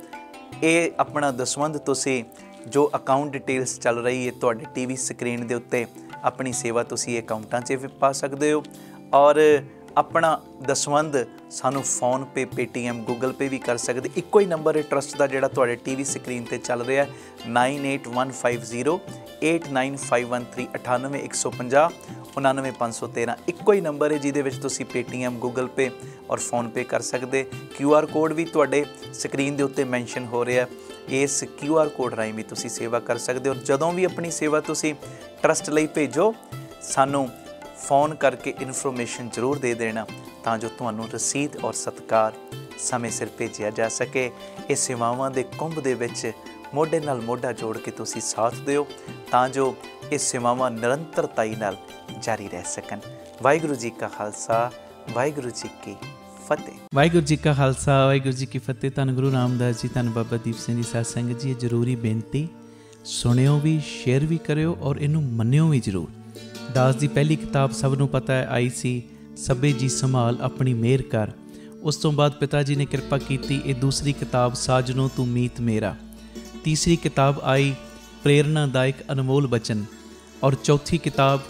S1: ਇਹ ਆਪਣਾ ਦਸਵੰਧ ਤੁਸੀਂ ਜੋ ਅਕਾਊਂਟ ਡਿਟੇਲਸ ਚੱਲ ਰਹੀ ਹੈ ਤੁਹਾਡੇ ਟੀ ਵੀ ਸਕਰੀਨ ਦੇ ਉੱਤੇ, ਆਪਣੀ ਸੇਵਾ ਤੁਸੀਂ ਅਕਾਊਂਟਾਂ 'ਚ ਵੀ ਪਾ ਸਕਦੇ ਹੋ ਔਰ ਆਪਣਾ ਦਸਵੰਧ ਸਾਨੂੰ ਫੋਨਪੇ, ਪੇਟੀਐਮ, ਗੂਗਲ ਪੇ ਵੀ ਕਰ ਸਕਦੇ। ਇੱਕੋ ਹੀ ਨੰਬਰ ਹੈ ਟਰਸਟ ਦਾ ਜਿਹੜਾ ਤੁਹਾਡੇ ਟੀ ਵੀ ਸਕਰੀਨ 'ਤੇ ਚੱਲ ਰਿਹਾ, nine eight one five zero eight nine five one three, ਅਠਾਨਵੇਂ ਇੱਕ ਸੌ ਪੰਜਾਹ ਉਣਾਨਵੇਂ ਪੰਜ ਸੌ ਤੇਰ੍ਹਾਂ। ਇੱਕੋ ਹੀ ਨੰਬਰ ਹੈ ਜਿਹਦੇ ਵਿੱਚ ਤੁਸੀਂ ਪੇਟੀਐਮ, ਗੂਗਲ ਪੇ ਔਰ ਫੋਨਪੇ ਕਰ ਸਕਦੇ। ਕਿਊ ਆਰ ਕੋਡ ਵੀ ਤੁਹਾਡੇ ਸਕਰੀਨ ਦੇ ਉੱਤੇ ਮੈਂਸ਼ਨ ਹੋ ਰਿਹਾ, ਇਸ ਕਿਊ ਆਰ ਕੋਡ ਰਾਹੀਂ ਵੀ ਤੁਸੀਂ ਸੇਵਾ ਕਰ ਸਕਦੇ ਹੋ। ਔਰ ਜਦੋਂ ਵੀ ਆਪਣੀ ਸੇਵਾ ਤੁਸੀਂ ਟਰਸਟ ਲਈ ਭੇਜੋ, ਸਾਨੂੰ ਫੋਨ ਕਰਕੇ ਇਨਫੋਰਮੇਸ਼ਨ ਜ਼ਰੂਰ ਦੇ ਦੇਣਾ, ਤਾਂ ਜੋ ਤੁਹਾਨੂੰ ਰਸੀਦ ਔਰ ਸਤਿਕਾਰ ਸਮੇਂ ਸਿਰ ਭੇਜਿਆ ਜਾ ਸਕੇ। ਇਹ ਸੇਵਾਵਾਂ ਦੇ ਕੁੰਭ ਦੇ ਵਿੱਚ ਮੋਢੇ ਨਾਲ ਮੋਢਾ ਜੋੜ ਕੇ ਤੁਸੀਂ ਸਾਥ ਦਿਓ, ਤਾਂ ਜੋ ਇਹ ਸੇਵਾਵਾਂ ਨਿਰੰਤਰਤਾਈ ਨਾਲ ਜਾਰੀ ਰਹਿ ਸਕਣ। ਵਾਹਿਗੁਰੂ ਜੀ ਕਾ ਖਾਲਸਾ, ਵਾਹਿਗੁਰੂ ਜੀ ਕੀ ਫਤਿਹ।
S2: ਵਾਹਿਗੁਰੂ ਜੀ ਕਾ ਖਾਲਸਾ, ਵਾਹਿਗੁਰੂ ਜੀ ਕੀ ਫਤਿਹ। ਧੰਨ ਗੁਰੂ ਰਾਮਦਾਸ ਜੀ, ਧੰਨ ਬਾਬਾ ਦੀਪ ਸਿੰਘ ਜੀ। ਸਾਧ ਸੰਗਤ ਜੀ, ਇਹ ਜ਼ਰੂਰੀ ਬੇਨਤੀ ਸੁਣਿਓ ਵੀ, ਸ਼ੇਅਰ ਵੀ ਕਰਿਓ ਔਰ ਇਹਨੂੰ ਮੰਨਿਓ ਵੀ ਜ਼ਰੂਰ। ਦਾਸ ਦੀ ਪਹਿਲੀ ਕਿਤਾਬ ਸਭ ਨੂੰ ਪਤਾ ਹੈ ਆਈ ਸੀ, ਸਭੇ ਜੀ ਸੰਭਾਲ ਆਪਣੀ ਮਿਹਰ ਕਰ। ਉਸ ਤੋਂ ਬਾਅਦ ਪਿਤਾ ਜੀ ਨੇ ਕਿਰਪਾ ਕੀਤੀ, ਇਹ ਦੂਸਰੀ ਕਿਤਾਬ ਸਾਜਨੋ ਤੂੰ ਮੀਤ ਮੇਰਾ। ਤੀਸਰੀ ਕਿਤਾਬ ਆਈ ਪ੍ਰੇਰਨਾਦਾਇਕ ਅਨਮੋਲ ਬਚਨ ਔਰ ਚੌਥੀ ਕਿਤਾਬ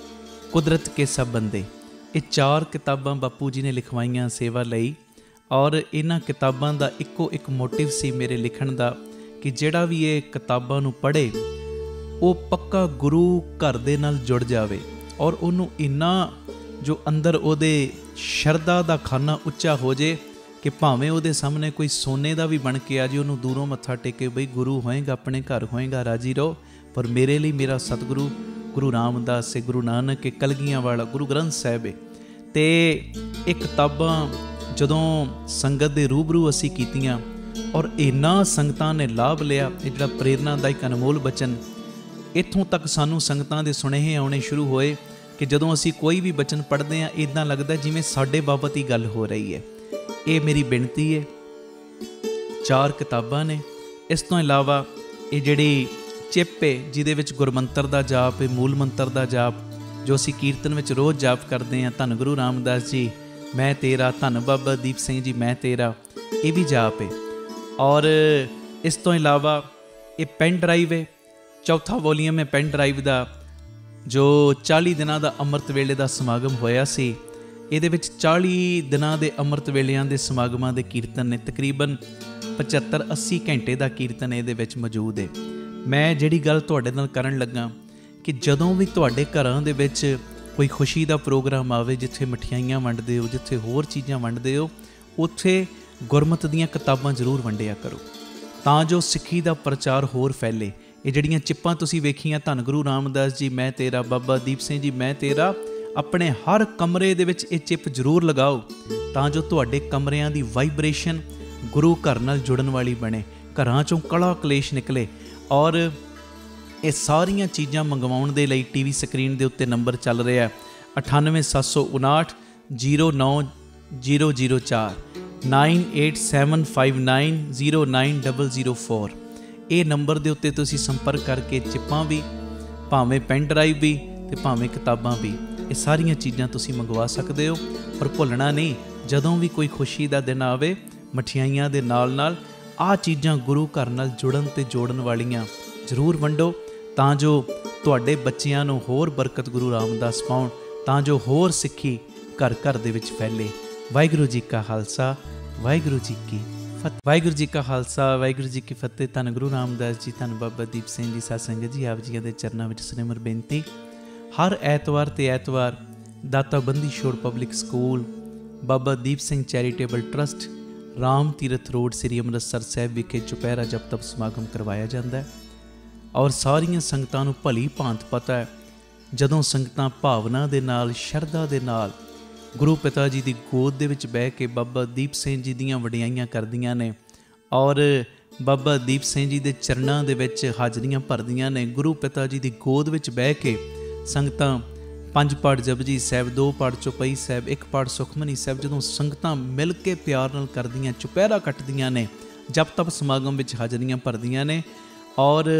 S2: ਕੁਦਰਤ ਕੇ ਸਭ ਬੰਦੇ। ਇਹ ਚਾਰ ਕਿਤਾਬਾਂ ਬਾਪੂ ਜੀ ਨੇ ਲਿਖਵਾਈਆਂ ਸੇਵਾ ਲਈ ਔਰ ਇਹਨਾਂ ਕਿਤਾਬਾਂ ਦਾ ਇੱਕੋ ਇੱਕ ਮੋਟਿਵ ਸੀ ਮੇਰੇ ਲਿਖਣ ਦਾ, ਕਿ ਜਿਹੜਾ ਵੀ ਇਹ ਕਿਤਾਬਾਂ ਨੂੰ ਪੜ੍ਹੇ ਉਹ ਪੱਕਾ ਗੁਰੂ ਘਰ ਦੇ ਨਾਲ ਜੁੜ ਜਾਵੇ ਔਰ ਉਹਨੂੰ ਇੰਨਾ ਜੋ ਅੰਦਰ ਉਹਦੇ ਸ਼ਰਧਾ ਦਾ ਖਾਨਾ ਉੱਚਾ ਹੋ ਜੇ ਕਿ ਭਾਵੇਂ ਉਹਦੇ ਸਾਹਮਣੇ ਕੋਈ ਸੋਨੇ ਦਾ ਵੀ ਬਣ ਕੇ ਆ ਜੇ, ਉਹਨੂੰ ਦੂਰੋਂ ਮੱਥਾ ਟੇਕੇ, ਬਈ ਗੁਰੂ ਹੋਏਗਾ, ਆਪਣੇ ਘਰ ਹੋਏਗਾ, ਰਾਜੀ ਰਹੋ। ਪਰ ਮੇਰੇ ਲਈ ਮੇਰਾ ਸਤਿਗੁਰੂ ਗੁਰੂ ਰਾਮਦਾਸ ਹੈ, ਗੁਰੂ ਨਾਨਕ ਹੈ, ਕਲਗੀਆਂ ਵਾਲਾ ਗੁਰੂ ਗ੍ਰੰਥ ਸਾਹਿਬ ਹੈ। ਅਤੇ ਇਹ ਕਿਤਾਬਾਂ ਜਦੋਂ ਸੰਗਤ ਦੇ ਰੂਬਰੂ ਅਸੀਂ ਕੀਤੀਆਂ ਔਰ ਇਹਨਾਂ ਸੰਗਤਾਂ ਨੇ ਲਾਭ ਲਿਆ, ਇਹ ਜਿਹੜਾ ਪ੍ਰੇਰਨਾਦਾਇਕ ਅਨਮੋਲ ਬਚਨ, ਇੱਥੋਂ ਤੱਕ ਸਾਨੂੰ ਸੰਗਤਾਂ ਦੇ ਸੁਨੇਹੇ ਆਉਣੇ ਸ਼ੁਰੂ ਹੋਏ ਕਿ ਜਦੋਂ ਅਸੀਂ ਕੋਈ ਵੀ ਬਚਨ ਪੜ੍ਹਦੇ ਹਾਂ, ਇੱਦਾਂ ਲੱਗਦਾ ਜਿਵੇਂ ਸਾਡੇ ਬਾਬਤ ਹੀ ਗੱਲ ਹੋ ਰਹੀ ਹੈ। ਇਹ ਮੇਰੀ ਬੇਨਤੀ ਹੈ। ਚਾਰ ਕਿਤਾਬਾਂ ਨੇ, ਇਸ ਤੋਂ ਇਲਾਵਾ ਇਹ ਜਿਹੜੀ ਚਿੱਪ ਹੈ ਜਿਹਦੇ ਵਿੱਚ ਗੁਰਮੰਤਰ ਦਾ ਜਾਪ ਹੈ, ਮੂਲ ਮੰਤਰ ਦਾ ਜਾਪ, ਜੋ ਅਸੀਂ ਕੀਰਤਨ ਵਿੱਚ ਰੋਜ਼ ਜਾਪ ਕਰਦੇ ਹਾਂ, ਧੰਨ ਗੁਰੂ ਰਾਮਦਾਸ ਜੀ ਮੈਂ ਤੇਰਾ, ਧੰਨ ਬਾਬਾ ਦੀਪ ਸਿੰਘ ਜੀ ਮੈਂ ਤੇਰਾ, ਇਹ ਵੀ ਜਾਪ ਹੈ। ਔਰ ਇਸ ਤੋਂ ਇਲਾਵਾ ਇਹ ਪੈਨ ਡਰਾਈਵ ਹੈ, ਚੌਥਾ ਵੋਲੀਅਮ ਹੈ ਪੈਨ ਡਰਾਈਵ ਦਾ, ਜੋ ਚਾਲੀ ਦਿਨਾਂ ਦਾ ਅੰਮ੍ਰਿਤ ਵੇਲੇ ਦਾ ਸਮਾਗਮ ਹੋਇਆ ਸੀ। ਇਹਦੇ ਵਿੱਚ ਚਾਲੀ ਦਿਨਾਂ ਦੇ ਅੰਮ੍ਰਿਤ ਵੇਲਿਆਂ ਦੇ ਸਮਾਗਮਾਂ ਦੇ ਕੀਰਤਨ ਨੇ, ਤਕਰੀਬਨ ਪਝੱਤਰ ਅੱਸੀ ਘੰਟੇ ਦਾ ਕੀਰਤਨ ਇਹਦੇ ਵਿੱਚ ਮੌਜੂਦ ਹੈ। ਮੈਂ ਜਿਹੜੀ ਗੱਲ ਤੁਹਾਡੇ ਨਾਲ ਕਰਨ ਲੱਗਾ ਕਿ ਜਦੋਂ ਵੀ ਤੁਹਾਡੇ ਘਰਾਂ ਦੇ ਵਿੱਚ ਕੋਈ ਖੁਸ਼ੀ ਦਾ ਪ੍ਰੋਗਰਾਮ ਆਵੇ, ਜਿੱਥੇ ਮਠਿਆਈਆਂ ਵੰਡਦੇ ਹੋ, ਜਿੱਥੇ ਹੋਰ ਚੀਜ਼ਾਂ ਵੰਡਦੇ ਹੋ, ਉੱਥੇ ਗੁਰਮਤਿ ਦੀਆਂ ਕਿਤਾਬਾਂ ਜ਼ਰੂਰ ਵੰਡਿਆ ਕਰੋ, ਤਾਂ ਜੋ ਸਿੱਖੀ ਦਾ ਪ੍ਰਚਾਰ ਹੋਰ ਫੈਲੇ। ਇਹ ਜਿਹੜੀਆਂ ਚਿੱਪਾਂ ਤੁਸੀਂ ਵੇਖੀਆਂ, ਧੰਨ ਗੁਰੂ ਰਾਮਦਾਸ ਜੀ ਮੈਂ ਤੇਰਾ, ਬਾਬਾ ਦੀਪ ਸਿੰਘ ਜੀ ਮੈਂ ਤੇਰਾ, ਆਪਣੇ ਹਰ ਕਮਰੇ ਦੇ ਵਿੱਚ ਇਹ ਚਿੱਪ ਜ਼ਰੂਰ ਲਗਾਓ, ਤਾਂ ਜੋ ਤੁਹਾਡੇ ਕਮਰਿਆਂ ਦੀ ਵਾਈਬ੍ਰੇਸ਼ਨ ਗੁਰੂ ਘਰ ਨਾਲ ਜੁੜਨ ਵਾਲੀ ਬਣੇ, ਘਰਾਂ 'ਚੋਂ ਕਲਾ ਕਲੇਸ਼ ਨਿਕਲੇ। ਔਰ ਇਹ ਸਾਰੀਆਂ ਚੀਜ਼ਾਂ ਮੰਗਵਾਉਣ ਦੇ ਲਈ ਟੀ ਵੀ ਸਕਰੀਨ ਦੇ ਉੱਤੇ ਨੰਬਰ ਚੱਲ ਰਿਹਾ ਅਠਾਨਵੇਂ ਸੱਤ ਸੌ ਉਨਾਹਠ ਜ਼ੀਰੋ ਨੌ ਜ਼ੀਰੋ ਜ਼ੀਰੋ ਚਾਰ nine eight seven five nine zero nine double zero four. ਇਹ ਨੰਬਰ ਦੇ ਉੱਤੇ ਤੁਸੀਂ ਸੰਪਰਕ ਕਰਕੇ ਚਿੱਪਾਂ ਵੀ, ਭਾਵੇਂ ਪੈਨ ਡਰਾਈਵ ਵੀ ਅਤੇ ਭਾਵੇਂ ਕਿਤਾਬਾਂ ਵੀ, ਇਹ ਸਾਰੀਆਂ ਚੀਜ਼ਾਂ ਤੁਸੀਂ ਮੰਗਵਾ ਸਕਦੇ ਹੋ। ਪਰ ਭੁੱਲਣਾ ਨਹੀਂ, ਜਦੋਂ ਵੀ ਕੋਈ ਖੁਸ਼ੀ ਦਾ ਦਿਨ ਆਵੇ, ਮਠਿਆਈਆਂ ਦੇ ਨਾਲ ਨਾਲ ਆਹ ਚੀਜ਼ਾਂ ਗੁਰੂ ਘਰ ਨਾਲ ਜੁੜਨ ਅਤੇ ਜੋੜਨ ਵਾਲੀਆਂ ਜ਼ਰੂਰ ਵੰਡੋ, ਤਾਂ ਜੋ ਤੁਹਾਡੇ ਬੱਚਿਆਂ ਨੂੰ ਹੋਰ ਬਰਕਤ ਗੁਰੂ ਰਾਮਦਾਸ ਪਾਉਣ, ਤਾਂ ਜੋ ਹੋਰ ਸਿੱਖੀ ਘਰ ਘਰ ਦੇ ਵਿੱਚ ਫੈਲੇ। ਵਾਹਿਗੁਰੂ ਜੀ ਕਾ ਖਾਲਸਾ, ਵਾਹਿਗੁਰੂ ਜੀ ਕੀ ਫਤਿਹ। ਵਾਹਿਗੁਰੂ ਜੀ ਕਾ ਖਾਲਸਾ, ਵਾਹਿਗੁਰੂ ਜੀ ਕੀ ਫਤਿਹ। ਧੰਨ ਗੁਰੂ ਰਾਮਦਾਸ ਜੀ, ਧੰਨ ਬਾਬਾ ਦੀਪ ਸਿੰਘ ਜੀ। ਸਾਧ ਸੰਗਤ ਜੀ, ਆਪ ਜੀਆਂ ਦੇ ਚਰਨਾਂ ਵਿੱਚ ਸਿਮਰ ਬੇਨਤੀ। ਹਰ ਐਤਵਾਰ ਤੇ ਐਤਵਾਰ Data Bandi Chhor public school, Baba Deep Singh charitable trust, Ram Tirath road, ਸ੍ਰੀ ਅੰਮ੍ਰਿਤਸਰ ਸਾਹਿਬ ਵਿਖੇ ਚੁਪਹਿਰਾ ਜਪ ਤਪ ਸਮਾਗਮ ਕਰਵਾਇਆ ਜਾਂਦਾ ਹੈ। ਔਰ ਸਾਰੀਆਂ ਸੰਗਤਾਂ ਨੂੰ ਭਲੀ ਭਾਂਤ ਪਤਾ ਹੈ, ਜਦੋਂ ਸੰਗਤਾਂ ਭਾਵਨਾ ਦੇ ਨਾਲ, ਸ਼ਰਧਾ ਦੇ ਨਾਲ ਗੁਰੂ ਪਿਤਾ ਜੀ ਦੀ ਗੋਦ ਦੇ ਵਿੱਚ ਬਹਿ ਕੇ ਬਾਬਾ ਦੀਪ ਸਿੰਘ ਜੀ ਦੀਆਂ ਵਡਿਆਈਆਂ ਕਰਦੀਆਂ ਨੇ, ਔਰ ਬਾਬਾ ਦੀਪ ਸਿੰਘ ਜੀ ਦੇ ਚਰਨਾਂ ਦੇ ਵਿੱਚ ਹਾਜ਼ਰੀਆਂ ਭਰਦੀਆਂ ਨੇ, ਗੁਰੂ ਪਿਤਾ ਜੀ ਦੀ ਗੋਦ ਵਿੱਚ ਬਹਿ ਕੇ ਸੰਗਤਾਂ ਪੰਜ ਪਾਠ ਜਪਜੀ ਸਾਹਿਬ, ਦੋ ਪਾਠ ਚੌਪਈ ਸਾਹਿਬ, ਇੱਕ ਪਾਠ ਸੁਖਮਨੀ ਸਾਹਿਬ, ਜਦੋਂ ਸੰਗਤਾਂ ਮਿਲ ਕੇ ਪਿਆਰ ਨਾਲ ਕਰਦੀਆਂ, ਚੁਪਹਿਰਾ ਕੱਟਦੀਆਂ ਨੇ, ਜਪ ਤਪ ਸਮਾਗਮ ਵਿੱਚ ਹਾਜ਼ਰੀਆਂ ਭਰਦੀਆਂ ਨੇ, ਔਰ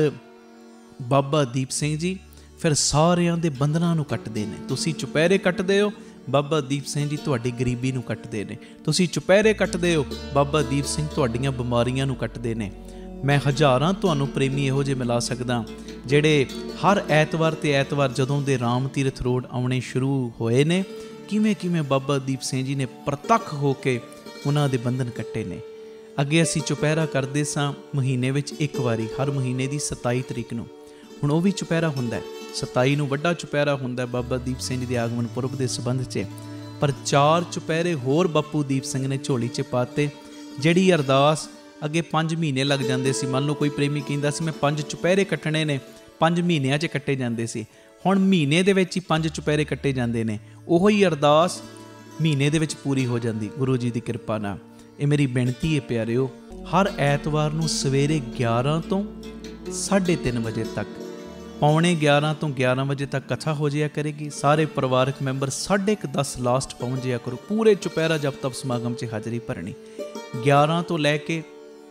S2: ਬਾਬਾ ਦੀਪ ਸਿੰਘ ਜੀ ਫਿਰ ਸਾਰਿਆਂ ਦੇ ਬੰਧਨਾਂ ਨੂੰ ਕੱਟਦੇ ਨੇ। ਤੁਸੀਂ ਚੁਪਹਿਰੇ ਕੱਟਦੇ ਹੋ, ਬਾਬਾ ਦੀਪ ਸਿੰਘ ਜੀ ਤੁਹਾਡੀ ਗਰੀਬੀ ਨੂੰ ਕੱਟਦੇ ਨੇ। ਤੁਸੀਂ ਚੁਪਹਿਰੇ ਕੱਟਦੇ ਹੋ, ਬਾਬਾ ਦੀਪ ਸਿੰਘ ਤੁਹਾਡੀਆਂ ਬਿਮਾਰੀਆਂ ਨੂੰ ਕੱਟਦੇ ਨੇ। ਮੈਂ ਹਜ਼ਾਰਾਂ ਤੁਹਾਨੂੰ ਪ੍ਰੇਮੀ ਇਹੋ ਜਿਹੇ ਮਿਲਾ ਸਕਦਾ, ਜਿਹੜੇ ਹਰ ਐਤਵਾਰ ਤੇ ਐਤਵਾਰ ਜਦੋਂ ਦੇ ਰਾਮ ਤੀਰਥ ਰੋਡ ਆਉਣੇ ਸ਼ੁਰੂ ਹੋਏ ਨੇ, ਕਿਵੇਂ ਕਿਵੇਂ ਬਾਬਾ ਦੀਪ ਸਿੰਘ ਜੀ ਨੇ ਪ੍ਰਤੱਖ ਹੋ ਕੇ ਉਹਨਾਂ ਦੇ ਬੰਧਨ ਕੱਟੇ ਨੇ। ਅੱਗੇ ਅਸੀਂ ਚੁਪਹਿਰਾ ਕਰਦੇ ਸਾਂ ਮਹੀਨੇ ਵਿੱਚ ਇੱਕ ਵਾਰੀ, ਹਰ ਮਹੀਨੇ ਦੀ ਸਤਾਈ ਤਰੀਕ ਨੂੰ। ਹੁਣ ਉਹ ਵੀ ਚੁਪਹਿਰਾ ਹੁੰਦਾ, ਸਤਾਈ ਨੂੰ ਵੱਡਾ ਚੁਪਹਿਰਾ ਹੁੰਦਾ ਬਾਬਾ ਦੀਪ ਸਿੰਘ ਜੀ ਦੇ ਆਗਮਨ ਪੁਰਬ ਦੇ ਸੰਬੰਧ 'ਚ। ਪਰ ਚਾਰ ਚੁਪਹਿਰੇ ਹੋਰ ਬਾਪੂ ਦੀਪ ਸਿੰਘ ਨੇ ਝੋਲੀ 'ਚ ਪਾਤੇ। ਜਿਹੜੀ ਅਰਦਾਸ ਅੱਗੇ ਪੰਜ ਮਹੀਨੇ ਲੱਗ ਜਾਂਦੇ ਸੀ, ਮੰਨ ਲਓ ਕੋਈ ਪ੍ਰੇਮੀ ਕਹਿੰਦਾ ਸੀ ਮੈਂ ਪੰਜ ਚੁਪਹਿਰੇ ਕੱਟਣੇ ਨੇ, ਪੰਜ ਮਹੀਨਿਆਂ 'ਚ ਕੱਟੇ ਜਾਂਦੇ ਸੀ। ਹੁਣ ਮਹੀਨੇ ਦੇ ਵਿੱਚ ਹੀ ਪੰਜ ਚੁਪਹਿਰੇ ਕੱਟੇ ਜਾਂਦੇ ਨੇ, ਉਹੋ ਹੀ ਅਰਦਾਸ ਮਹੀਨੇ ਦੇ ਵਿੱਚ ਪੂਰੀ ਹੋ ਜਾਂਦੀ ਗੁਰੂ ਜੀ ਦੀ ਕਿਰਪਾ ਨਾਲ। ਇਹ ਮੇਰੀ ਬੇਨਤੀ ਹੈ ਪਿਆਰਿਓ, ਹਰ ਐਤਵਾਰ ਨੂੰ ਸਵੇਰੇ ਗਿਆਰਾਂ ਤੋਂ ਸਾਢੇ ਤਿੰਨ ਵਜੇ ਤੱਕ, ਪੌਣੇ ਗਿਆਰਾਂ ਤੋਂ ਗਿਆਰਾਂ ਵਜੇ ਤੱਕ ਕਥਾ ਹੋ ਜਾਇਆ ਕਰੇਗੀ। ਸਾਰੇ ਪਰਿਵਾਰਕ ਮੈਂਬਰ ਸਾਢੇ ਕੁ ਦਸ ਲਾਸਟ ਪਹੁੰਚ ਜਾਇਆ ਕਰੋ। ਪੂਰੇ ਚੁਪਹਿਰਾ ਜਪ ਤਪ ਸਮਾਗਮ 'ਚ ਹਾਜ਼ਰੀ ਭਰਨੀ। ਗਿਆਰਾਂ ਤੋਂ ਲੈ ਕੇ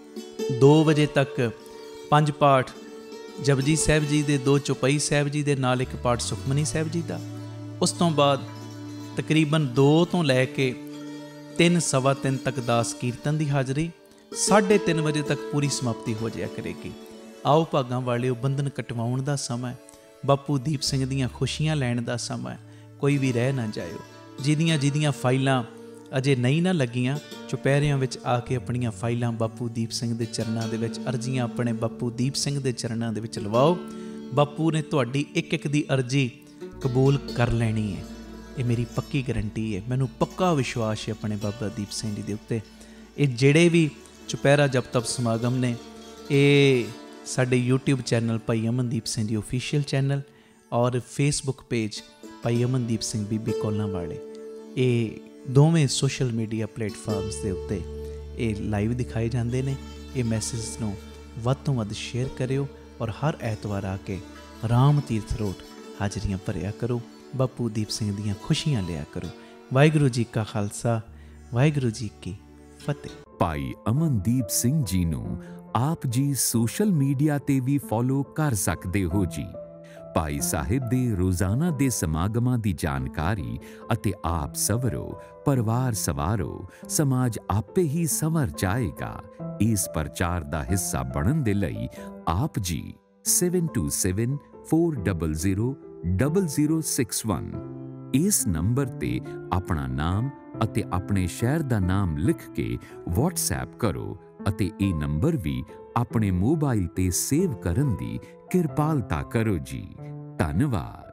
S2: ਦੋ ਵਜੇ ਤੱਕ ਪੰਜ ਪਾਠ ਜਪਜੀ ਸਾਹਿਬ ਜੀ ਦੇ, ਦੋ ਚੌਪਈ ਸਾਹਿਬ ਜੀ ਦੇ ਨਾਲ ਇੱਕ ਪਾਠ ਸੁਖਮਨੀ ਸਾਹਿਬ ਜੀ ਦਾ। ਉਸ ਤੋਂ ਬਾਅਦ ਤਕਰੀਬਨ ਦੋ ਤੋਂ ਲੈ ਕੇ ਤਿੰਨ ਸਵਾ ਤਿੰਨ ਤੱਕ ਦਾਸ ਕੀਰਤਨ ਦੀ ਹਾਜ਼ਰੀ। ਸਾਢੇ ਤਿੰਨ ਵਜੇ ਤੱਕ ਪੂਰੀ ਸਮਾਪਤੀ ਹੋ ਜਾਇਆ ਕਰੇਗੀ। ਆਓ ਭਾਗਾਂ ਵਾਲਿਓ, ਬੰਧਨ ਕਟਵਾਉਣ ਦਾ ਸਮਾਂ, ਬਾਪੂ ਦੀਪ ਸਿੰਘ ਦੀਆਂ ਖੁਸ਼ੀਆਂ ਲੈਣ ਦਾ ਸਮਾਂ। ਕੋਈ ਵੀ ਰਹਿ ਨਾ ਜਾਇਓ। ਜਿਹਦੀਆਂ ਜਿਹਦੀਆਂ ਫਾਈਲਾਂ ਅਜੇ ਨਹੀਂ ਨਾ ਲੱਗੀਆਂ, ਚੁਪਹਿਰਿਆਂ ਵਿੱਚ ਆ ਕੇ ਆਪਣੀਆਂ ਫਾਈਲਾਂ ਬਾਪੂ ਦੀਪ ਸਿੰਘ ਦੇ ਚਰਨਾਂ ਦੇ ਵਿੱਚ, ਅਰਜ਼ੀਆਂ ਆਪਣੇ ਬਾਪੂ ਦੀਪ ਸਿੰਘ ਦੇ ਚਰਨਾਂ ਦੇ ਵਿੱਚ ਲਵਾਓ। ਬਾਪੂ ਨੇ ਤੁਹਾਡੀ ਇੱਕ ਇੱਕ ਦੀ ਅਰਜ਼ੀ ਕਬੂਲ ਕਰ ਲੈਣੀ ਹੈ। ਇਹ ਮੇਰੀ ਪੱਕੀ ਗਰੰਟੀ ਹੈ। ਮੈਨੂੰ ਪੱਕਾ ਵਿਸ਼ਵਾਸ ਹੈ ਆਪਣੇ ਬਾਬਾ ਦੀਪ ਸਿੰਘ ਜੀ ਦੇ ਉੱਤੇ। ਇਹ ਜਿਹੜੇ ਵੀ ਚੁਪਹਿਰਾ ਜਪ ਤਪ ਸਮਾਗਮ ਨੇ, ਇਹ ਸਾਡੇ ਯੂਟਿਊਬ ਚੈਨਲ ਭਾਈ ਅਮਨਦੀਪ ਸਿੰਘ ਜੀ ਓਫੀਸ਼ੀਅਲ ਚੈਨਲ ਔਰ ਫੇਸਬੁੱਕ ਪੇਜ ਭਾਈ ਅਮਨਦੀਪ ਸਿੰਘ ਬੀਬੀ ਕੋਲਾਂ ਵਾਲੇ, ਇਹ ਦੋਵੇਂ ਸੋਸ਼ਲ ਮੀਡੀਆ ਪਲੇਟਫਾਰਮਸ ਦੇ ਉੱਤੇ ਇਹ ਲਾਈਵ ਦਿਖਾਏ ਜਾਂਦੇ ਨੇ। ਇਹ ਮੈਸੇਜ ਨੂੰ ਵੱਧ ਤੋਂ ਵੱਧ ਸ਼ੇਅਰ ਕਰਿਓ ਔਰ ਹਰ ਐਤਵਾਰ ਆ ਕੇ ਰਾਮ ਤੀਰਥ ਰੋਡ ਹਾਜ਼ਰੀਆਂ ਭਰਿਆ ਕਰੋ। ਬਾਪੂ ਦੀਪ ਸਿੰਘ ਦੀਆਂ ਖੁਸ਼ੀਆਂ ਲਿਆ ਕਰੋ। ਵਾਹਿਗੁਰੂ ਜੀ ਕਾ ਖਾਲਸਾ, ਵਾਹਿਗੁਰੂ ਜੀ ਕੀ ਫਤਿਹ।
S5: ਭਾਈ ਅਮਨਦੀਪ ਸਿੰਘ ਜੀ ਨੂੰ ਆਪ ਜੀ ਸੋਸ਼ਲ ਮੀਡੀਆ ਤੇ ਵੀ ਫੋਲੋ ਕਰ ਸਕਦੇ ਹੋ ਜੀ। ਭਾਈ ਸਾਹਿਬ ਦੇ ਰੋਜ਼ਾਨਾ ਦੇ ਸਮਾਗਮਾਂ ਦੀ ਜਾਣਕਾਰੀ ਅਤੇ ਆਪ ਸਵਰੋ, ਪਰਿਵਾਰ ਸਵਾਰੋ, ਸਮਾਜ ਆਪੇ ਹੀ ਸੰਵਰ ਜਾਏਗਾ। ਇਸ ਪ੍ਰਚਾਰ ਦਾ ਹਿੱਸਾ ਬਣਨ ਦੇ ਲਈ ਆਪ ਜੀ seven two seven four zero zero zero zero six one ਇਸ ਨੰਬਰ ਤੇ ਆਪਣਾ ਨਾਮ ਅਤੇ ਆਪਣੇ ਸ਼ਹਿਰ ਦਾ ਨਾਮ ਲਿਖ ਕੇ WhatsApp ਕਰੋ ਅਤੇ ਇਹ ਨੰਬਰ ਵੀ ਆਪਣੇ ਮੋਬਾਈਲ ਤੇ ਸੇਵ ਕਰਨ ਦੀ ਕਿਰਪਾਲਤਾ ਕਰੋ ਜੀ। ਧੰਨਵਾਦ।